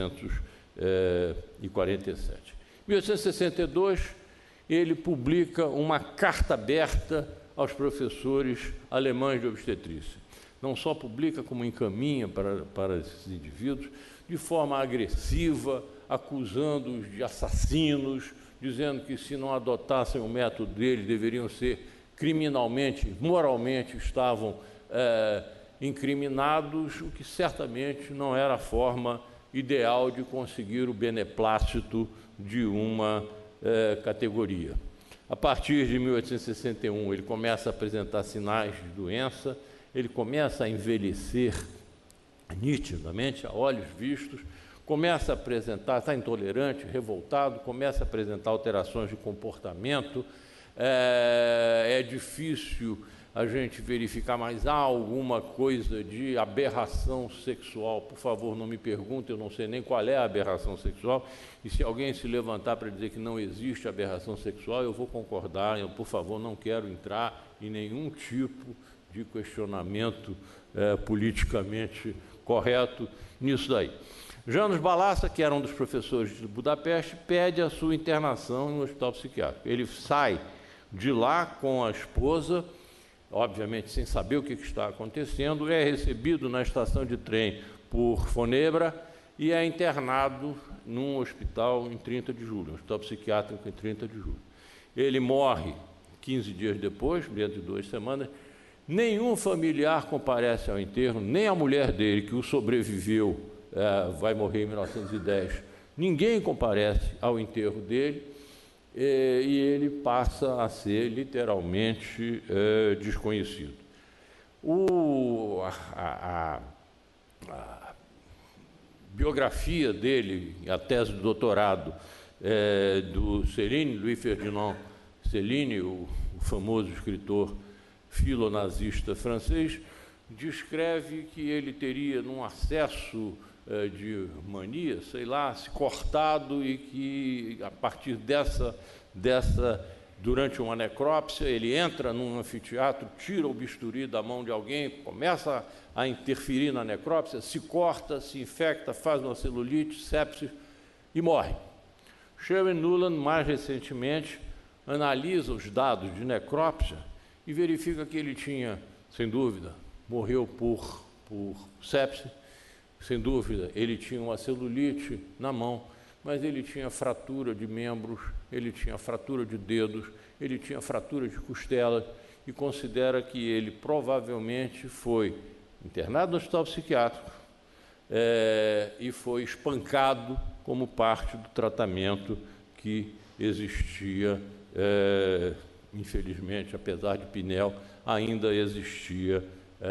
1847. Em 1862, ele publica uma carta aberta aos professores alemães de obstetrícia. Não só publica, como encaminha para esses indivíduos, de forma agressiva, acusando-os de assassinos, dizendo que, se não adotassem o método dele, deveriam ser criminalmente, moralmente, estavam incriminados, o que certamente não era a forma ideal de conseguir o beneplácito de uma categoria. A partir de 1861, ele começa a apresentar sinais de doença, ele começa a envelhecer nitidamente, a olhos vistos, começa a apresentar, está intolerante, revoltado, começa a apresentar alterações de comportamento. É difícil a gente verificar, mas há alguma coisa de aberração sexual. Por favor, não me perguntem, eu não sei nem qual é a aberração sexual, e se alguém se levantar para dizer que não existe aberração sexual, eu vou concordar. Eu, por favor, não quero entrar em nenhum tipo de questionamento politicamente correto nisso daí. János Balassa, que era um dos professores de Budapeste, pede a sua internação em um hospital psiquiátrico. Ele sai de lá com a esposa, obviamente sem saber o que está acontecendo, é recebido na estação de trem por Fonebra e é internado num hospital em 30 de julho, um hospital psiquiátrico em 30 de julho. Ele morre 15 dias depois, dentro de 2 semanas. Nenhum familiar comparece ao enterro, nem a mulher dele, que o sobreviveu, vai morrer em 1910. Ninguém comparece ao enterro dele, e ele passa a ser literalmente desconhecido. A biografia dele, a tese de doutorado do Céline, Louis Ferdinand Céline, o famoso escritor filonazista francês, descreve que ele teria, num acesso de mania, sei lá, se cortado, e que, a partir dessa durante uma necrópsia, ele entra num anfiteatro, tira o bisturi da mão de alguém, começa a interferir na necrópsia, se corta, se infecta, faz uma celulite, sepsis e morre. Sherwin Nuland, mais recentemente, analisa os dados de necrópsia e verifica que ele tinha, sem dúvida, morreu por sepse, sem dúvida, ele tinha uma celulite na mão, mas ele tinha fratura de membros, ele tinha fratura de dedos, ele tinha fratura de costelas, e considera que ele provavelmente foi internado no hospital psiquiátrico e foi espancado como parte do tratamento que existia, infelizmente, apesar de Pinel, ainda existia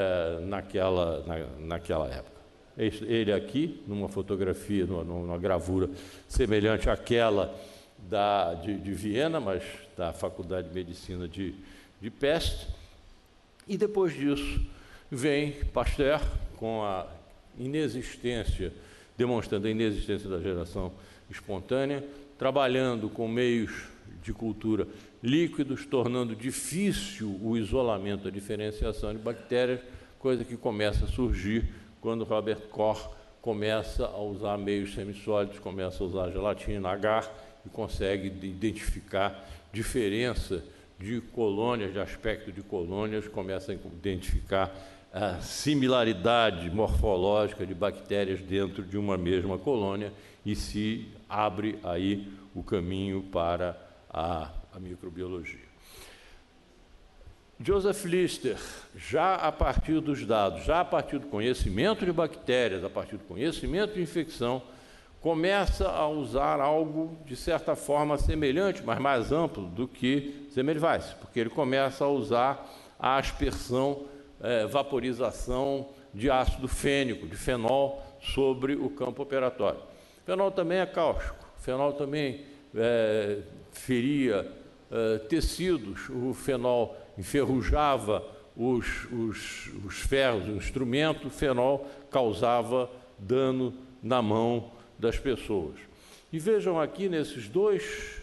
naquela época. Ele aqui, numa fotografia, numa gravura semelhante àquela de Viena, mas da Faculdade de Medicina de Pest, E depois disso vem Pasteur com a inexistência, demonstrando a inexistência da geração espontânea, trabalhando com meios de cultura líquidos, tornando difícil o isolamento, a diferenciação de bactérias, coisa que começa a surgir quando Robert Koch começa a usar meios semissólidos, começa a usar gelatina, agar, e consegue identificar diferença de colônias, de aspecto de colônias, começa a identificar a similaridade morfológica de bactérias dentro de uma mesma colônia e se abre aí o caminho para a microbiologia. Joseph Lister, já a partir dos dados, já a partir do conhecimento de bactérias, a partir do conhecimento de infecção, começa a usar algo, de certa forma, semelhante, mas mais amplo do que Semmelweis, porque ele começa a usar a aspersão, vaporização de ácido fênico, de fenol, sobre o campo operatório. O fenol também é cáustico, o fenol também feria tecidos, o fenol enferrujava os ferros, o instrumento, o fenol causava dano na mão das pessoas. E vejam aqui nesses dois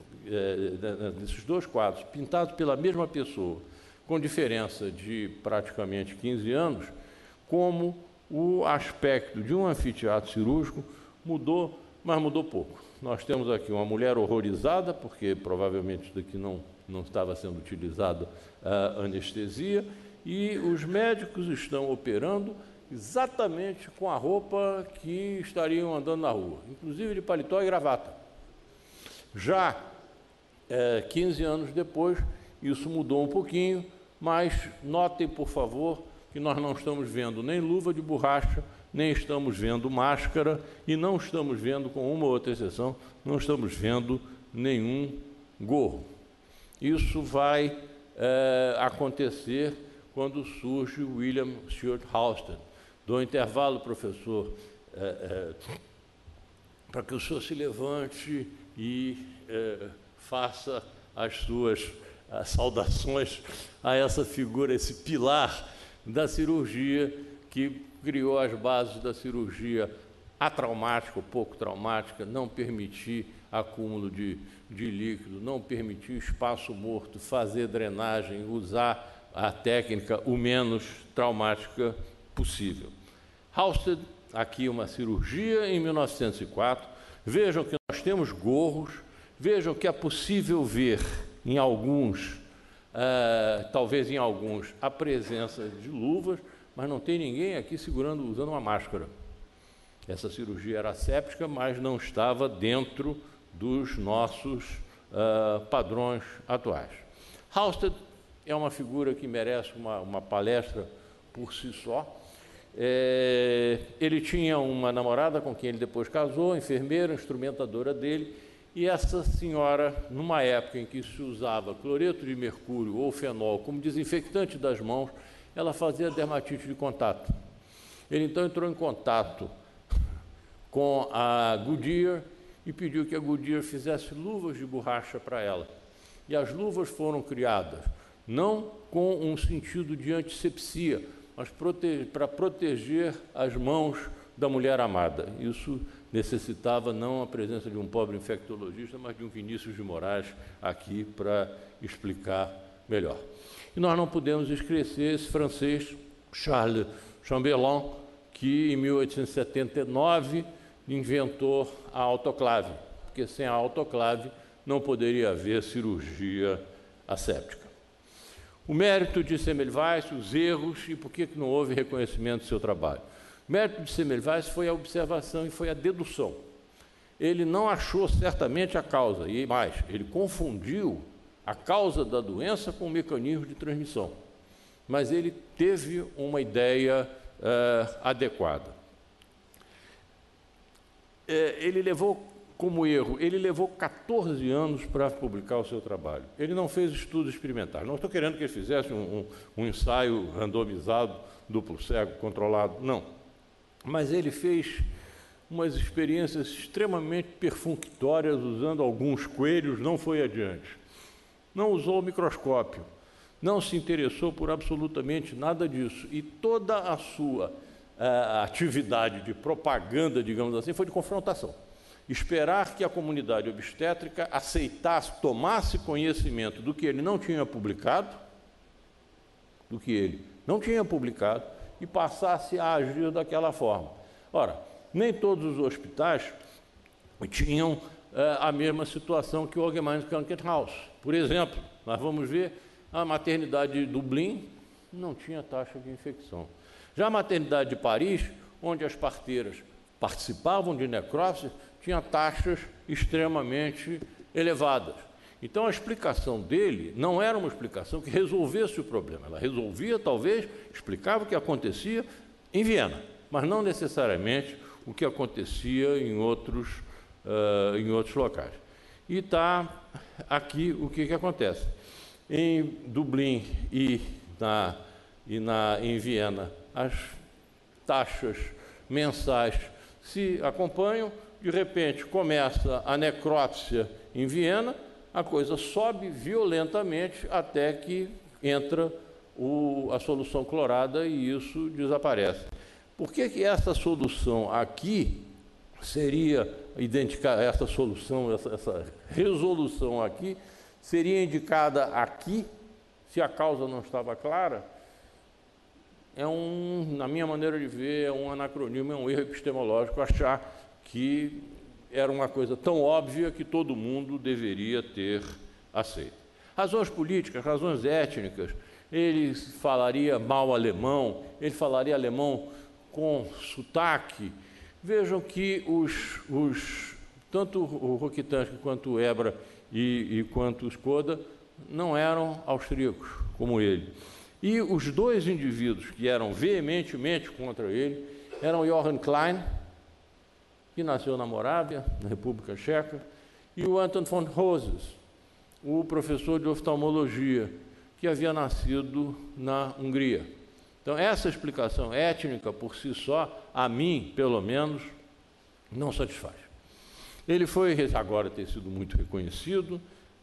quadros, pintados pela mesma pessoa, com diferença de praticamente 15 anos, como o aspecto de um anfiteatro cirúrgico mudou, mas mudou pouco. Nós temos aqui uma mulher horrorizada, porque provavelmente isso daqui não estava sendo utilizada a anestesia, e os médicos estão operando exatamente com a roupa que estariam andando na rua, inclusive de paletó e gravata. Já 15 anos depois, isso mudou um pouquinho, mas notem, por favor, que nós não estamos vendo nem luva de borracha, nem estamos vendo máscara e não estamos vendo, com uma ou outra exceção, não estamos vendo nenhum gorro. Isso vai acontecer quando surge William Stuart Halsted. Dou intervalo, professor, para que o senhor se levante e faça as suas saudações a essa figura, esse pilar da cirurgia que criou as bases da cirurgia atraumática ou pouco traumática, não permitir acúmulo de líquido, não permitir espaço morto, fazer drenagem, usar a técnica o menos traumática possível. Halsted, aqui uma cirurgia em 1904. Vejam que nós temos gorros, vejam que é possível ver em alguns, talvez em alguns, a presença de luvas, mas não tem ninguém aqui usando uma máscara. Essa cirurgia era asséptica, mas não estava dentro dos nossos padrões atuais. Halsted é uma figura que merece uma palestra por si só. Ele tinha uma namorada com quem ele depois casou, enfermeira, instrumentadora dele, e essa senhora, numa época em que se usava cloreto de mercúrio ou fenol como desinfectante das mãos, ela fazia dermatite de contato. Ele então entrou em contato com a Goodyear e pediu que a Goodyear fizesse luvas de borracha para ela. E as luvas foram criadas não com um sentido de antisepsia, mas para proteger as mãos da mulher amada. Isso necessitava não a presença de um pobre infectologista, mas de um Vinícius de Moraes aqui para explicar melhor. E nós não podemos esquecer esse francês, Charles Chambellan, que em 1879 inventou a autoclave, porque sem a autoclave não poderia haver cirurgia asséptica. O mérito de Semmelweis, os erros e por que não houve reconhecimento do seu trabalho. O mérito de Semmelweis foi a observação e foi a dedução. Ele não achou certamente a causa, e mais, ele confundiu a causa da doença com o mecanismo de transmissão. Mas ele teve uma ideia adequada. Ele levou como erro, ele levou 14 anos para publicar o seu trabalho. Ele não fez estudos experimentais. Não estou querendo que ele fizesse um ensaio randomizado, duplo cego, controlado, não. Mas ele fez umas experiências extremamente perfunctórias, usando alguns coelhos, não foi adiante. Não usou o microscópio, não se interessou por absolutamente nada disso. E toda a sua atividade de propaganda, digamos assim, foi de confrontação. Esperar que a comunidade obstétrica aceitasse, tomasse conhecimento do que ele não tinha publicado, e passasse a agir daquela forma. Ora, nem todos os hospitais tinham a mesma situação que o Allgemeines Krankenhaus. Por exemplo, nós vamos ver a maternidade de Dublin não tinha taxa de infecção. Já a maternidade de Paris, onde as parteiras participavam de necrópsia, tinha taxas extremamente elevadas. Então, a explicação dele não era uma explicação que resolvesse o problema. Ela resolvia, talvez, explicava o que acontecia em Viena, mas não necessariamente o que acontecia em outros locais. E está aqui o que acontece. Em Dublin e em Viena, as taxas mensais se acompanham, de repente começa a necrópsia em Viena, a coisa sobe violentamente até que entra a solução clorada e isso desaparece. Por que essa solução aqui seria identificada, essa resolução aqui seria indicada aqui, se a causa não estava clara? Na minha maneira de ver, é um anacronismo, é um erro epistemológico achar que era uma coisa tão óbvia que todo mundo deveria ter aceito. Razões políticas, razões étnicas, ele falaria mal alemão, ele falaria alemão com sotaque. Vejam que tanto o Rokitansky quanto o Ebra e quanto o Skoda não eram austríacos como ele. E os dois indivíduos que eram veementemente contra ele eram Johann Klein, que nasceu na Morávia, na República Tcheca, e o Anton von Hoses, o professor de oftalmologia, que havia nascido na Hungria. Então, essa explicação étnica, por si só, a mim, pelo menos, não satisfaz. Ele foi, agora tem sido muito reconhecido,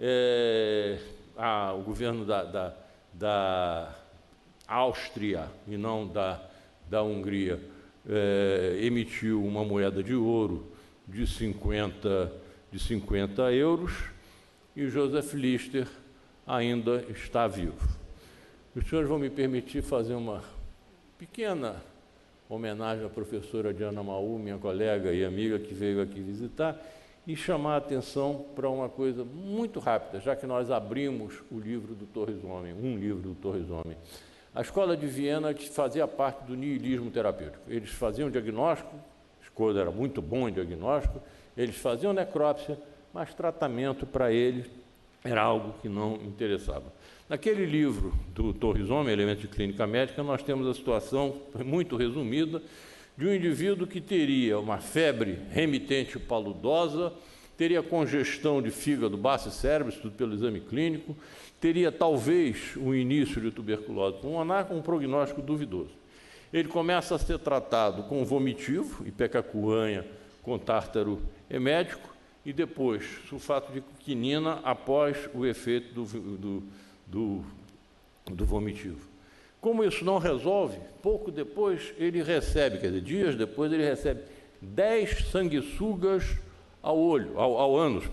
o governo da Áustria e não da Hungria emitiu uma moeda de ouro de 50 euros e Joseph Lister ainda está vivo. Os senhores vão me permitir fazer uma pequena homenagem à professora Diana Maú, minha colega e amiga que veio aqui visitar, e chamar a atenção para uma coisa muito rápida, já que nós abrimos o livro do Torres Homem, um livro do Torres Homem. A Escola de Viena fazia parte do niilismo terapêutico. Eles faziam diagnóstico, Skoda era muito bom em diagnóstico, eles faziam necrópsia, mas tratamento para eles era algo que não interessava. Naquele livro do Torres Homem, Elementos de Clínica Médica, nós temos a situação muito resumida de um indivíduo que teria uma febre remitente paludosa, teria congestão de fígado, baço e cérebro, isso tudo pelo exame clínico, teria talvez um início de tuberculose pulmonar com um prognóstico duvidoso. Ele começa a ser tratado com vomitivo, ipecacuanha com tártaro emético, e depois sulfato de quinina após o efeito do vomitivo. Como isso não resolve, pouco depois ele recebe, quer dizer, dias depois ele recebe 10 sanguessugas ao ânus,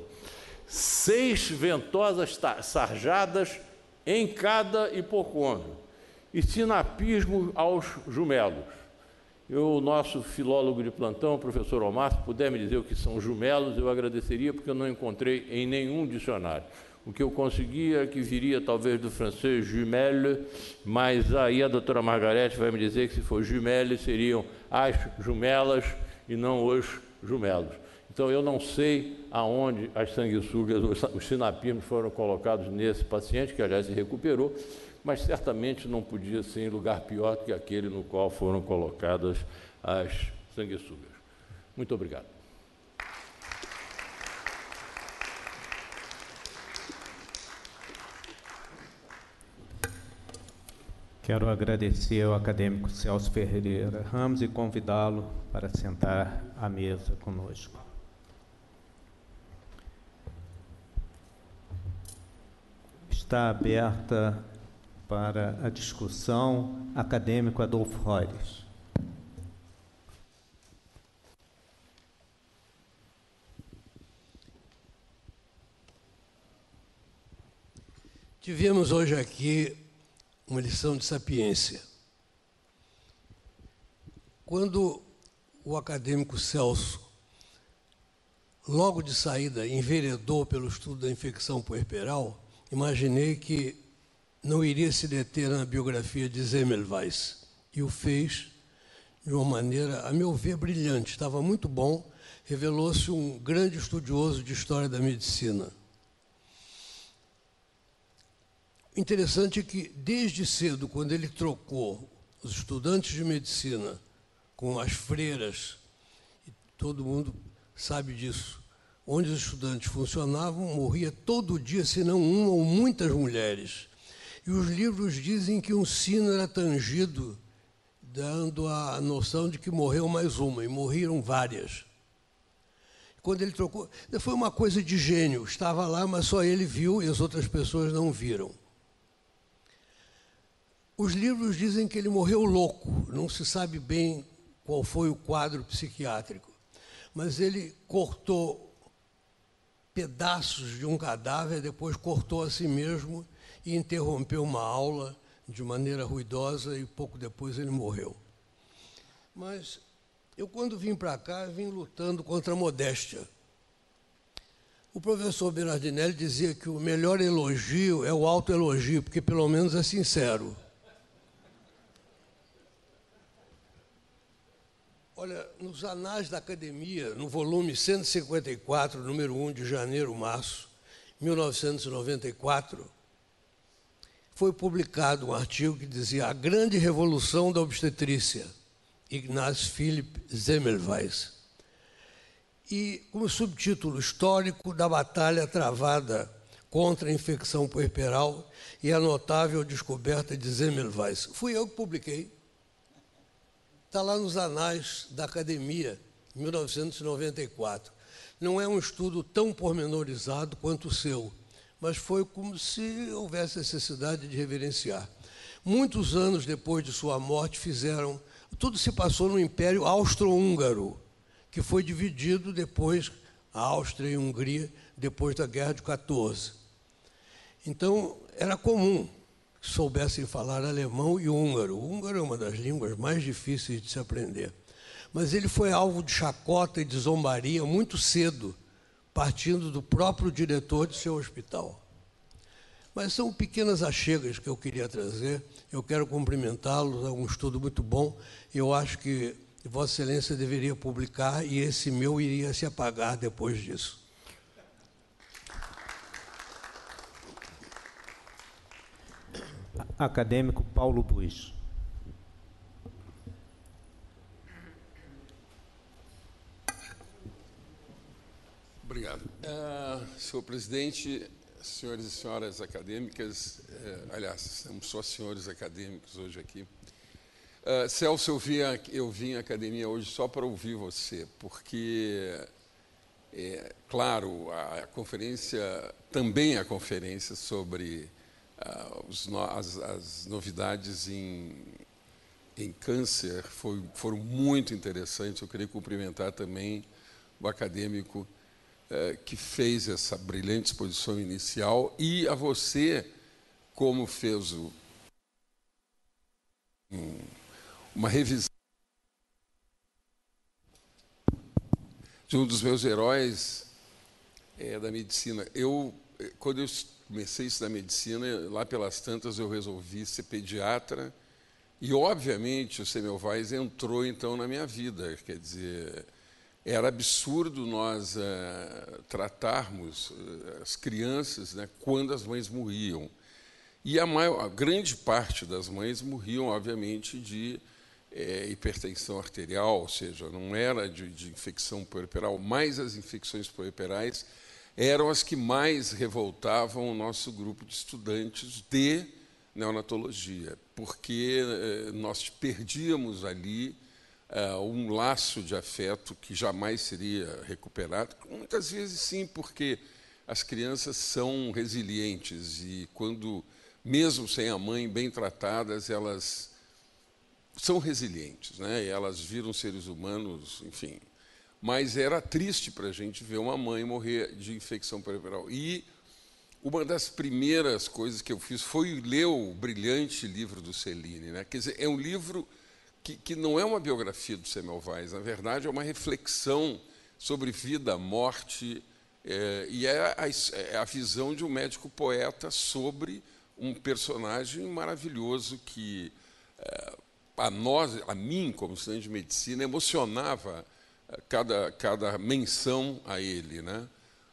6 ventosas sarjadas em cada hipocôndrio e sinapismo aos jumelos. O nosso filólogo de plantão, o professor Omar, se puder me dizer o que são jumelos, eu agradeceria, porque eu não encontrei em nenhum dicionário. O que eu conseguia é que viria talvez do francês jumelle, mas aí a doutora Margarete vai me dizer que se for jumelle seriam as jumelas e não os jumelos. Então eu não sei aonde as sanguessugas, os sinapismos foram colocados nesse paciente, que aliás se recuperou, mas certamente não podia ser em lugar pior do que aquele no qual foram colocadas as sanguessugas. Muito obrigado. Quero agradecer ao acadêmico Celso Ferreira Ramos e convidá-lo para sentar à mesa conosco. Está aberta para a discussão, acadêmico Adolfo Roires. Tivemos hoje aqui uma lição de sapiência. Quando o acadêmico Celso, logo de saída, enveredou pelo estudo da infecção puerperal, imaginei que não iria se deter na biografia de Semmelweis, e o fez de uma maneira, a meu ver, brilhante. Estava muito bom, revelou-se um grande estudioso de história da medicina. Interessante é que, desde cedo, quando ele trocou os estudantes de medicina com as freiras, e todo mundo sabe disso, onde os estudantes funcionavam, morria todo dia, se não uma ou muitas mulheres. E os livros dizem que um sino era tangido, dando a noção de que morreu mais uma, e morreram várias. Quando ele trocou, foi uma coisa de gênio, estava lá, mas só ele viu e as outras pessoas não viram. Os livros dizem que ele morreu louco, não se sabe bem qual foi o quadro psiquiátrico, mas ele cortou pedaços de um cadáver, depois cortou a si mesmo e interrompeu uma aula de maneira ruidosa e pouco depois ele morreu. Mas eu, quando vim para cá, vim lutando contra a modéstia. O professor Bernardinelli dizia que o melhor elogio é o autoelogio, porque pelo menos é sincero. Olha, nos anais da academia, no volume 154, número 1 de janeiro-março, 1994, foi publicado um artigo que dizia A Grande Revolução da Obstetrícia, Ignaz Philipp Semmelweis. E, como subtítulo, Histórico da Batalha Travada contra a Infecção Puerperal e a Notável Descoberta de Semmelweis. Fui eu que publiquei. Está lá nos anais da academia, 1994. Não é um estudo tão pormenorizado quanto o seu, mas foi como se houvesse necessidade de reverenciar. Muitos anos depois de sua morte fizeram... Tudo se passou no Império Austro-Húngaro, que foi dividido depois, a Áustria e a Hungria, depois da Guerra de 14. Então, era comum que soubessem falar alemão e húngaro. O húngaro é uma das línguas mais difíceis de se aprender. Mas ele foi alvo de chacota e de zombaria muito cedo, partindo do próprio diretor de seu hospital. Mas são pequenas achegas que eu queria trazer. Eu quero cumprimentá-los, é um estudo muito bom. Eu acho que Vossa Excelência deveria publicar e esse meu iria se apagar depois disso. Acadêmico Paulo Buis. Obrigado. Senhor presidente, senhores e senhoras acadêmicas, aliás, somos só senhores acadêmicos hoje aqui. Celso, eu vim à academia hoje só para ouvir você, porque, claro, a conferência, também a conferência sobre as novidades em câncer foram muito interessantes. Eu queria cumprimentar também o acadêmico que fez essa brilhante exposição inicial e a você, como fez uma revisão de um dos meus heróis da medicina. Quando eu comecei a estudar medicina, lá pelas tantas eu resolvi ser pediatra e, obviamente, o Semmelweis entrou, então, na minha vida. Quer dizer, era absurdo nós tratarmos as crianças, né, quando as mães morriam. E a grande parte das mães morriam, obviamente, de hipertensão arterial, ou seja, não era de infecção puerperal, mas as infecções puerperais eram as que mais revoltavam o nosso grupo de estudantes de neonatologia, porque nós perdíamos ali um laço de afeto que jamais seria recuperado. Muitas vezes, sim, porque as crianças são resilientes e, quando mesmo sem a mãe, bem tratadas, elas são resilientes, né? E elas viram seres humanos, enfim. Mas era triste para a gente ver uma mãe morrer de infecção puerperal. E uma das primeiras coisas que eu fiz foi ler o brilhante livro do Cellini, né? Quer dizer, é um livro que não é uma biografia do Semmelweis, na verdade é uma reflexão sobre vida, morte, e é a visão de um médico poeta sobre um personagem maravilhoso que a mim, como estudante de medicina, emocionava cada menção a ele, né?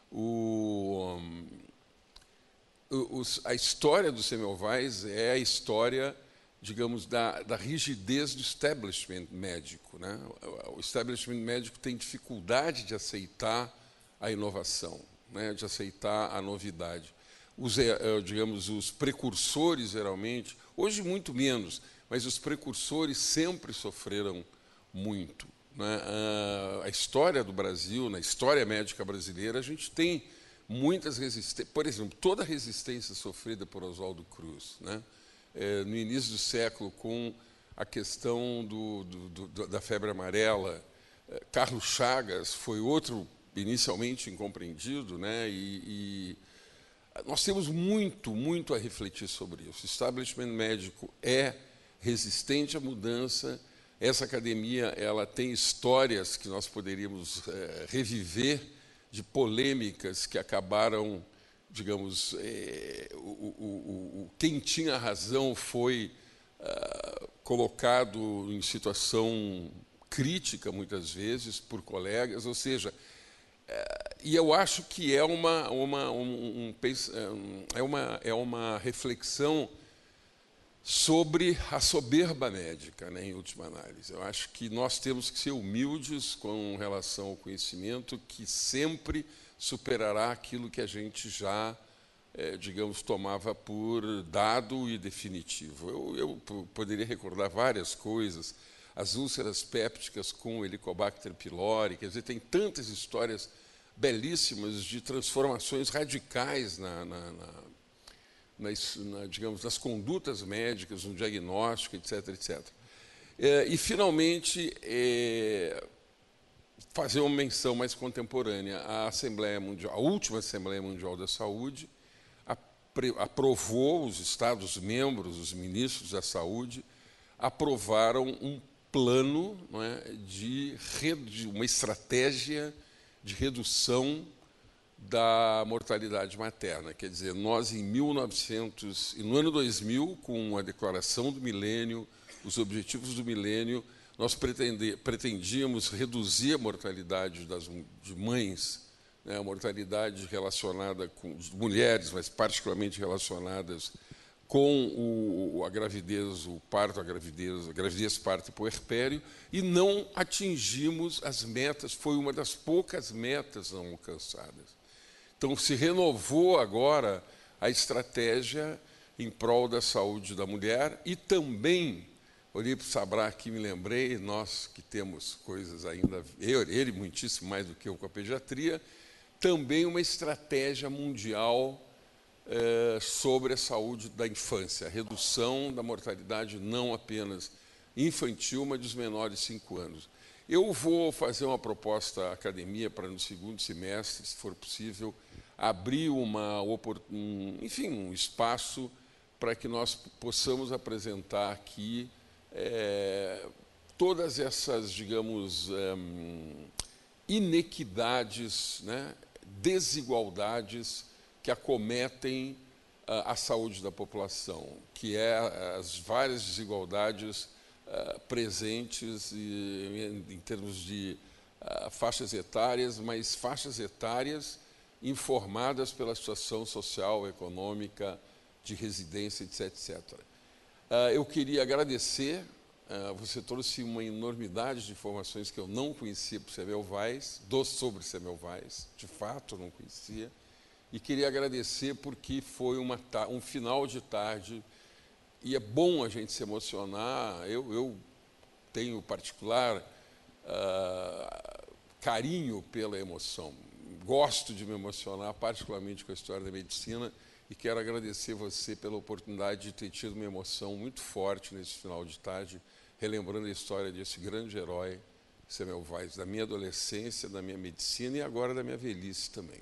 A história do Semmelweis é a história, digamos, da rigidez do establishment médico, né? O establishment médico tem dificuldade de aceitar a inovação, né? De aceitar a novidade. Digamos, os precursores, geralmente, hoje muito menos, mas os precursores sempre sofreram muito, né? A história do Brasil, na história médica brasileira, a gente tem muitas resistências. Por exemplo, toda a resistência sofrida por Oswaldo Cruz, né? No início do século, com a questão da febre amarela, Carlos Chagas foi outro inicialmente incompreendido, né? E nós temos muito a refletir sobre isso. O establishment médico é resistente à mudança. Essa academia ela tem histórias que nós poderíamos reviver, de polêmicas que acabaram, digamos, quem tinha razão foi colocado em situação crítica, muitas vezes, por colegas, ou seja, e eu acho que é uma reflexão sobre a soberba médica, né, em última análise. Eu acho que nós temos que ser humildes com relação ao conhecimento, que sempre superará aquilo que a gente já, digamos, tomava por dado e definitivo. Eu poderia recordar várias coisas, as úlceras pépticas com o Helicobacter pylori, quer dizer, tem tantas histórias belíssimas de transformações radicais digamos, nas condutas médicas, no diagnóstico, etc., etc. E, finalmente, fazer uma menção mais contemporânea. A última Assembleia Mundial da Saúde aprovou, os Estados-membros, os ministros da saúde, aprovaram um plano, não é, de uma estratégia de redução da mortalidade materna. Quer dizer, nós no ano 2000, com a Declaração do Milênio, os Objetivos do Milênio, nós pretendíamos reduzir a mortalidade de mães, né, a mortalidade relacionada com mulheres, mas particularmente relacionadas com a gravidez, o parto, a gravidez, parto e puerpério, e não atingimos as metas, foi uma das poucas metas não alcançadas. Então, se renovou agora a estratégia em prol da saúde da mulher e também, olhei para o Sabrá aqui, me lembrei, nós que temos coisas ainda, ele muitíssimo mais do que eu com a pediatria, também uma estratégia mundial sobre a saúde da infância, a redução da mortalidade não apenas infantil, mas dos menores de 5 anos. Eu vou fazer uma proposta à academia para, no segundo semestre, se for possível, abrir um espaço para que nós possamos apresentar aqui todas essas, digamos, inequidades, né, desigualdades que acometem a saúde da população, que é as várias desigualdades presentes em termos de faixas etárias, mas faixas etárias informadas pela situação social, econômica, de residência, etc., etc. Eu queria agradecer, você trouxe uma enormidade de informações que eu não conhecia sobre Semmelweis, de fato não conhecia, e queria agradecer porque foi um final de tarde, e é bom a gente se emocionar. Eu tenho particular carinho pela emoção. gosto de me emocionar, particularmente com a história da medicina, e quero agradecer você pela oportunidade de ter tido uma emoção muito forte nesse final de tarde, relembrando a história desse grande herói, Semmelweis, da minha adolescência, da minha medicina e agora da minha velhice também.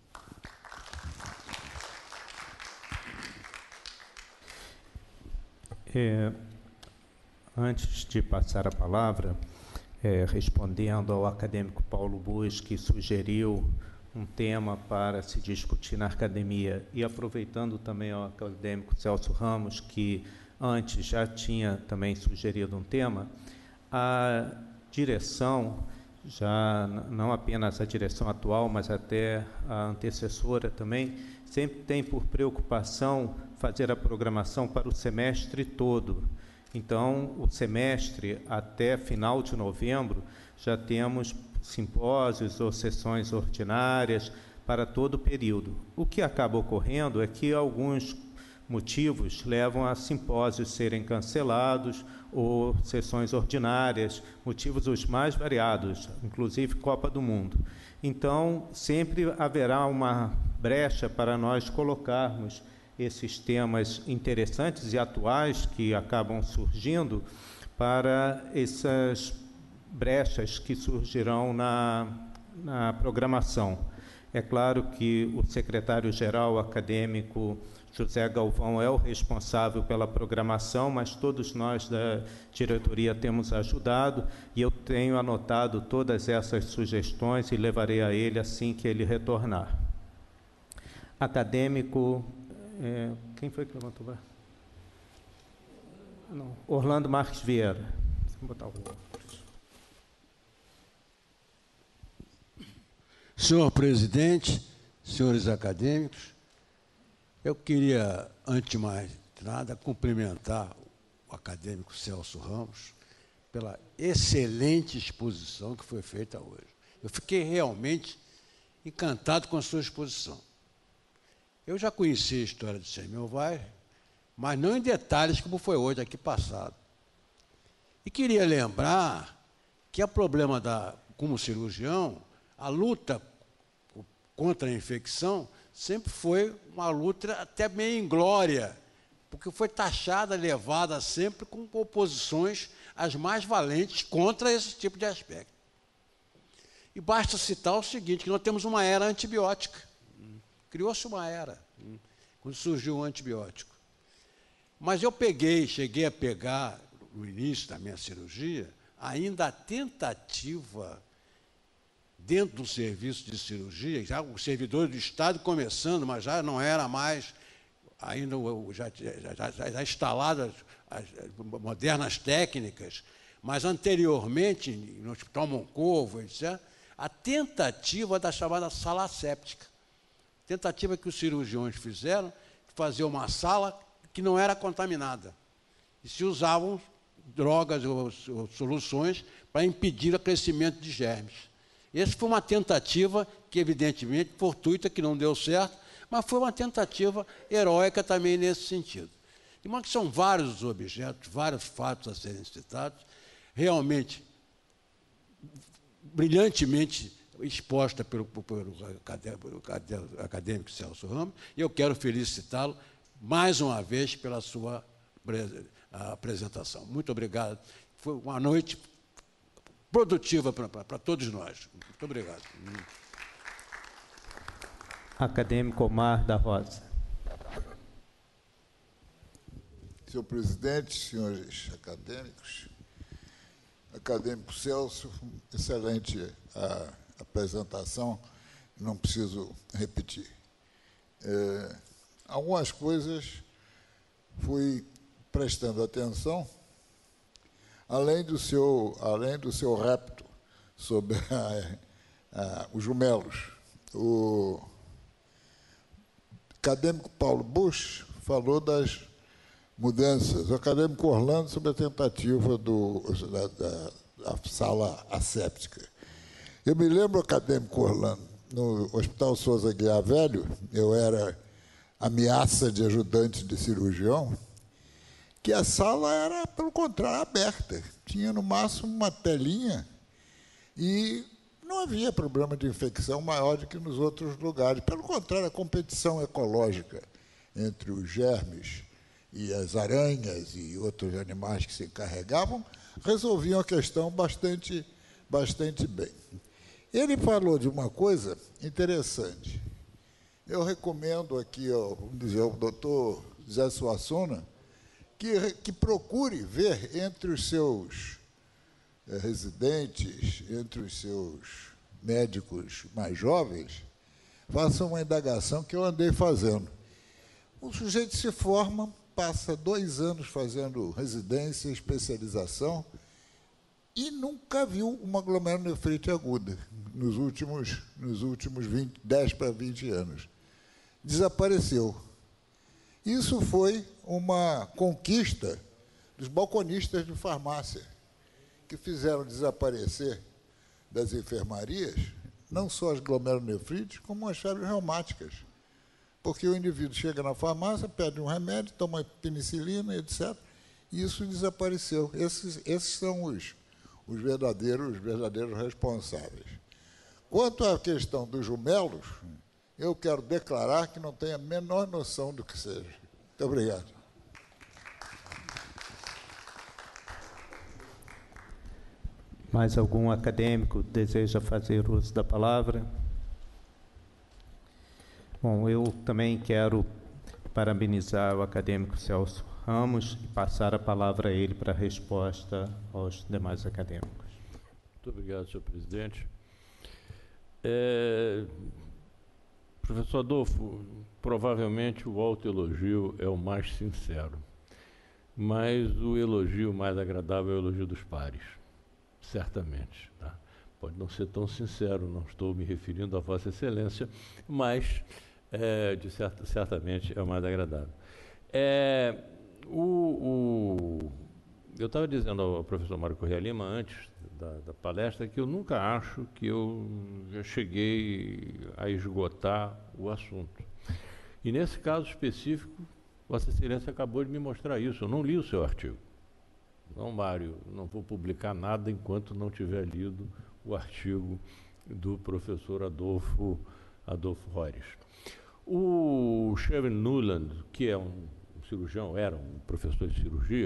Antes de passar a palavra, respondendo ao acadêmico Paulo Busch, que sugeriu um tema para se discutir na academia, e aproveitando também ao acadêmico Celso Ramos, que antes já tinha também sugerido um tema, a direção, já não apenas a direção atual, mas até a antecessora também, sempre tem por preocupação fazer a programação para o semestre todo. Então, o semestre, até final de novembro, já temos simpósios ou sessões ordinárias para todo o período. O que acaba ocorrendo é que alguns motivos levam a simpósios serem cancelados ou sessões ordinárias, motivos os mais variados, inclusive Copa do Mundo. Então, sempre haverá uma brecha para nós colocarmos esses temas interessantes e atuais que acabam surgindo para essas brechas que surgirão na programação. É claro que o secretário-geral acadêmico José Galvão é o responsável pela programação, mas todos nós da diretoria temos ajudado e eu tenho anotado todas essas sugestões e levarei a ele assim que ele retornar. Acadêmico, quem foi que levantou? Não, Orlando Marques Vieira. Vou botar o... Senhor presidente, senhores acadêmicos, eu queria, antes de mais nada, cumprimentar o acadêmico Celso Ramos pela excelente exposição que foi feita hoje. Eu fiquei realmente encantado com a sua exposição. Eu já conheci a história de Semmelweis, mas não em detalhes como foi hoje aqui passado. E queria lembrar que o problema como cirurgião, a luta contra a infecção sempre foi uma luta até meio inglória, porque foi taxada, levada sempre com oposições as mais valentes contra esse tipo de aspecto. E basta citar o seguinte, que nós temos uma era antibiótica. Criou-se uma era, quando surgiu o antibiótico. Mas eu cheguei a pegar, no início da minha cirurgia, ainda a tentativa dentro do serviço de cirurgia, já os servidores do Estado começando, mas já não era mais, ainda já instaladas as modernas técnicas, mas anteriormente, no Hospital Moncovo, etc., a tentativa da chamada sala asséptica. Tentativa que os cirurgiões fizeram de fazer uma sala que não era contaminada. E se usavam drogas ou soluções para impedir o crescimento de germes. Essa foi uma tentativa que, evidentemente, fortuita, que não deu certo, mas foi uma tentativa heróica também nesse sentido. De modo que são vários os objetos, vários fatos a serem citados, realmente, brilhantemente exposta pelo acadêmico Celso Ramos, e eu quero felicitá-lo mais uma vez pela sua apresentação. Muito obrigado. Foi uma noite produtiva para todos nós. Muito obrigado. Acadêmico Omar da Rosa. Senhor presidente, senhores acadêmicos, acadêmico Celso, excelente apresentação, não preciso repetir. Algumas coisas fui prestando atenção, além do seu repto sobre os jumelos. O acadêmico Paulo Busch falou das mudanças, o acadêmico Orlando sobre a tentativa da sala asséptica. Eu me lembro, acadêmico Orlando, no Hospital Souza Guiar Velho, eu era ameaça de ajudante de cirurgião, que a sala era, pelo contrário, aberta. Tinha, no máximo, uma telinha e não havia problema de infecção maior do que nos outros lugares. Pelo contrário, a competição ecológica entre os germes e as aranhas e outros animais que se encarregavam resolviam a questão bastante bem. Ele falou de uma coisa interessante. Eu recomendo aqui, vamos dizer, ao doutor Zé Suassuna, que procure ver entre os seus residentes, entre os seus médicos mais jovens, faça uma indagação que eu andei fazendo. O sujeito se forma, passa 2 anos fazendo residência, especialização, e nunca viu uma glomerulonefrite aguda nos últimos 10 para 20 anos. Desapareceu. Isso foi uma conquista dos balconistas de farmácia, que fizeram desaparecer das enfermarias não só as glomerulonefrites, como as febres reumáticas. Porque o indivíduo chega na farmácia, pede um remédio, toma penicilina, etc., e isso desapareceu. Esses são os verdadeiros responsáveis. Quanto à questão dos jumelos, eu quero declarar que não tenho a menor noção do que seja. Muito obrigado. Mais algum acadêmico deseja fazer uso da palavra? Bom, eu também quero parabenizar o acadêmico Celso Ramos e passar a palavra a ele para a resposta aos demais acadêmicos. Muito obrigado, senhor presidente. Professor Adolfo, provavelmente o autoelogio é o mais sincero, mas o elogio mais agradável é o elogio dos pares, certamente. Tá? Pode não ser tão sincero, não estou me referindo a Vossa Excelência, mas certamente é o mais agradável. Eu estava dizendo ao professor Mário Corrêa Lima, antes da palestra, que eu nunca acho que eu já cheguei a esgotar o assunto. E, nesse caso específico, Vossa Excelência acabou de me mostrar isso. Eu não li o seu artigo. Não, Mário, não vou publicar nada enquanto não tiver lido o artigo do professor Adolfo Rores. O Sherwin Nuland, que é um cirurgião, era um professor de cirurgia,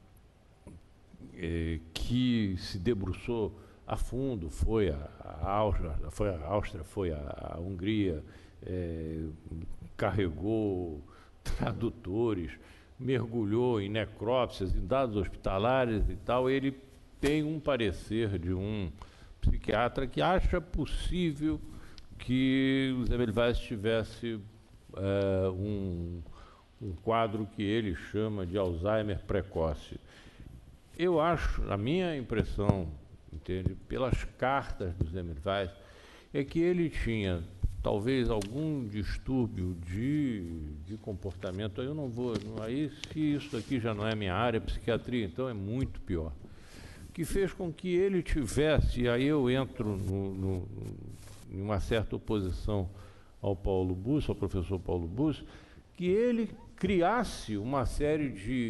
que se debruçou a fundo, foi a Áustria, foi a Hungria, carregou tradutores, mergulhou em necrópsias, em dados hospitalares e tal. Ele tem um parecer de um psiquiatra que acha possível que o Semmelweis tivesse um quadro que ele chama de Alzheimer precoce. Eu acho, a minha impressão, entende, pelas cartas do Semmelweis, é que ele tinha talvez algum distúrbio de comportamento. Eu não vou, aí se isso aqui já não é minha área, psiquiatria, então é muito pior, que fez com que ele tivesse, e aí eu entro em uma certa oposição ao professor Paulo Busso, que ele criasse uma série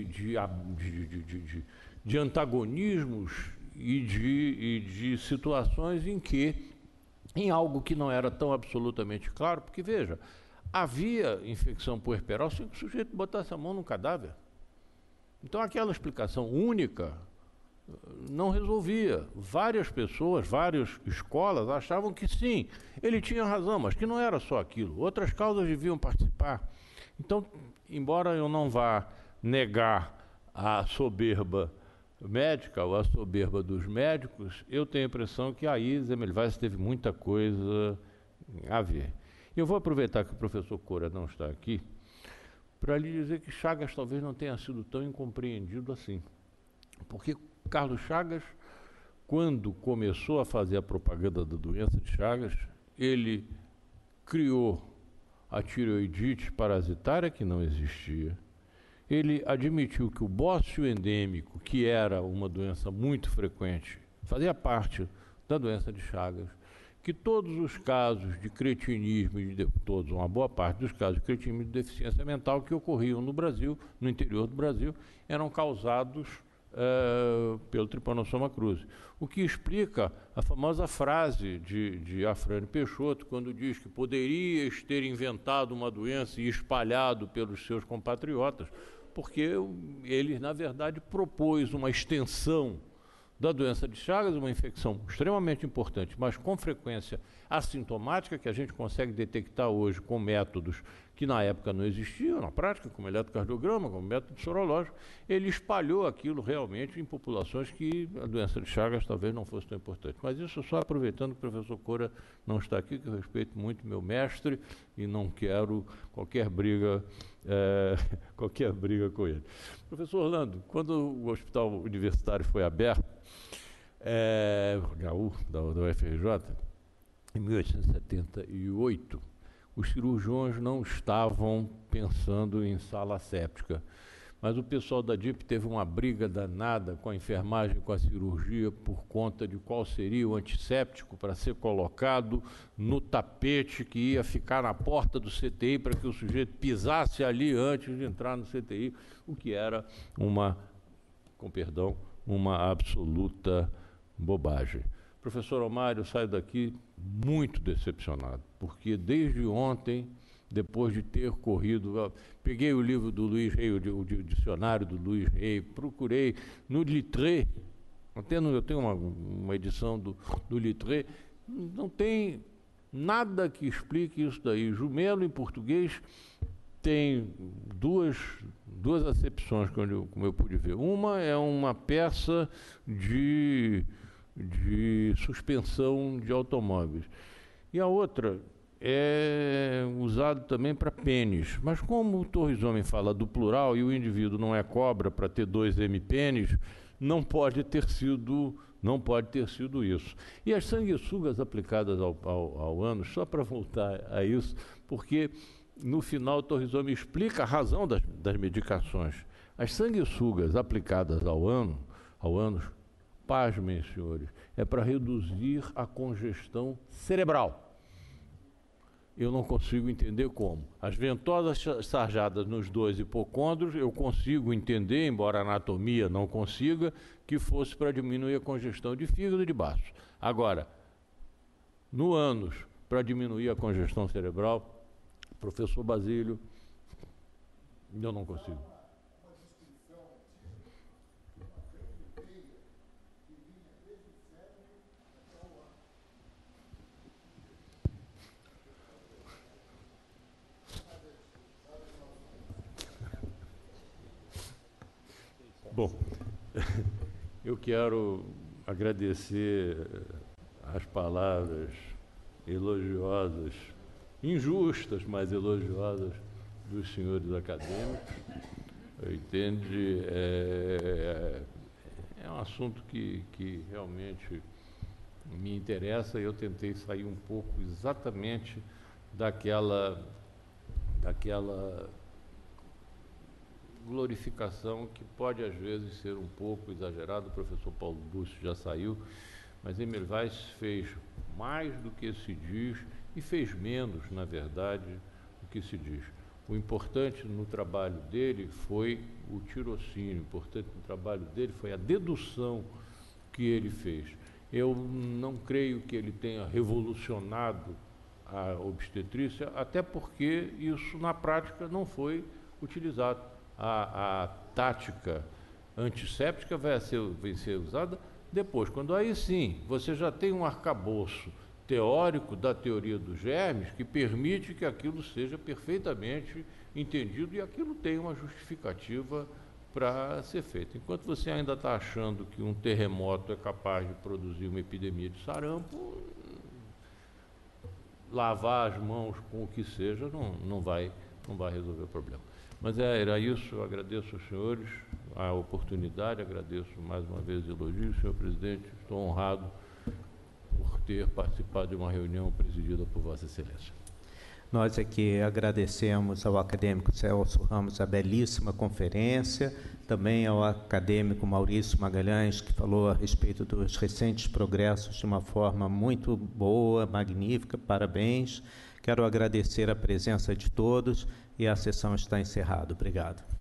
de antagonismos e de situações em algo que não era tão absolutamente claro, porque, veja, havia infecção puerperal sem que o sujeito botasse a mão no cadáver. Então, aquela explicação única não resolvia. Várias pessoas, várias escolas achavam que sim, ele tinha razão, mas que não era só aquilo. Outras causas deviam participar. Então, embora eu não vá negar a soberba médica ou a soberba dos médicos, eu tenho a impressão que aí Semmelweis teve muita coisa a ver. Eu vou aproveitar que o professor Cora não está aqui para lhe dizer que Chagas talvez não tenha sido tão incompreendido assim. Porque Carlos Chagas, quando começou a fazer a propaganda da doença de Chagas, ele criou a tireoidite parasitária, que não existia. Ele admitiu que o bócio endêmico, que era uma doença muito frequente, fazia parte da doença de Chagas, que todos os casos de cretinismo, uma boa parte dos casos de cretinismo e de deficiência mental que ocorriam no Brasil, no interior do Brasil, eram causados pelo Trypanosoma cruzi. O que explica a famosa frase de Afrânio Peixoto, quando diz que poderias ter inventado uma doença e espalhado pelos seus compatriotas, porque ele, na verdade, propôs uma extensão da doença de Chagas, uma infecção extremamente importante, mas com frequência assintomática, que a gente consegue detectar hoje com métodos que na época não existiam, na prática, como eletrocardiograma, como método sorológico. Ele espalhou aquilo realmente em populações que a doença de Chagas talvez não fosse tão importante. Mas isso só aproveitando que o professor Cora não está aqui, que eu respeito muito meu mestre e não quero qualquer briga com ele. Professor Orlando, quando o hospital universitário foi aberto, HU, da UFRJ, em 1878, os cirurgiões não estavam pensando em sala séptica, mas o pessoal da DIP teve uma briga danada com a enfermagem, com a cirurgia, por conta de qual seria o antisséptico para ser colocado no tapete que ia ficar na porta do CTI para que o sujeito pisasse ali antes de entrar no CTI, o que era uma absoluta bobagem. Professor Omar, eu saio daqui muito decepcionado, porque desde ontem, depois de ter corrido, peguei o livro do Luiz Rey, o dicionário do Luiz Rey, procurei no Littré, eu tenho uma edição do Littré, não tem nada que explique isso daí. Jumelo, em português, tem duas acepções, como eu pude ver. Uma é uma peça de suspensão de automóveis. E a outra é usado também para pênis. Mas como o Torres-Homem fala do plural e o indivíduo não é cobra para ter 2 M-pênis, não pode ter sido isso. E as sanguessugas aplicadas ao ânus, só para voltar a isso, porque no final o Torres-Homem explica a razão das medicações. As sanguessugas aplicadas ao ânus, pasmem, senhores, é para reduzir a congestão cerebral. Eu não consigo entender como. As ventosas sarjadas nos 2 hipocôndrios, eu consigo entender, embora a anatomia não consiga, que fosse para diminuir a congestão de fígado e de baço. Agora, no ânus, para diminuir a congestão cerebral, professor Basílio, eu não consigo. Bom, eu quero agradecer as palavras elogiosas, injustas, mas elogiosas dos senhores acadêmicos. Entende? É um assunto que realmente me interessa e eu tentei sair um pouco exatamente daquela glorificação que pode às vezes ser um pouco exagerada. O professor Paulo Búcio já saiu, mas Emil Weiss fez mais do que se diz e fez menos, na verdade, do que se diz. O importante no trabalho dele foi o tirocínio, o importante no trabalho dele foi a dedução que ele fez. Eu não creio que ele tenha revolucionado a obstetrícia, até porque isso na prática não foi utilizado. A tática antisséptica vai ser usada depois, quando aí sim você já tem um arcabouço teórico da teoria dos germes que permite que aquilo seja perfeitamente entendido e aquilo tem uma justificativa para ser feito. Enquanto você ainda está achando que um terremoto é capaz de produzir uma epidemia de sarampo, lavar as mãos com o que seja não vai resolver o problema. Mas era isso, eu agradeço aos senhores a oportunidade, agradeço mais uma vez o elogio, senhor presidente, estou honrado por ter participado de uma reunião presidida por Vossa Excelência. Nós aqui agradecemos ao acadêmico Celso Ramos a belíssima conferência, também ao acadêmico Maurício Magalhães, que falou a respeito dos recentes progressos de uma forma muito boa, magnífica, parabéns. Quero agradecer a presença de todos e a sessão está encerrada. Obrigado.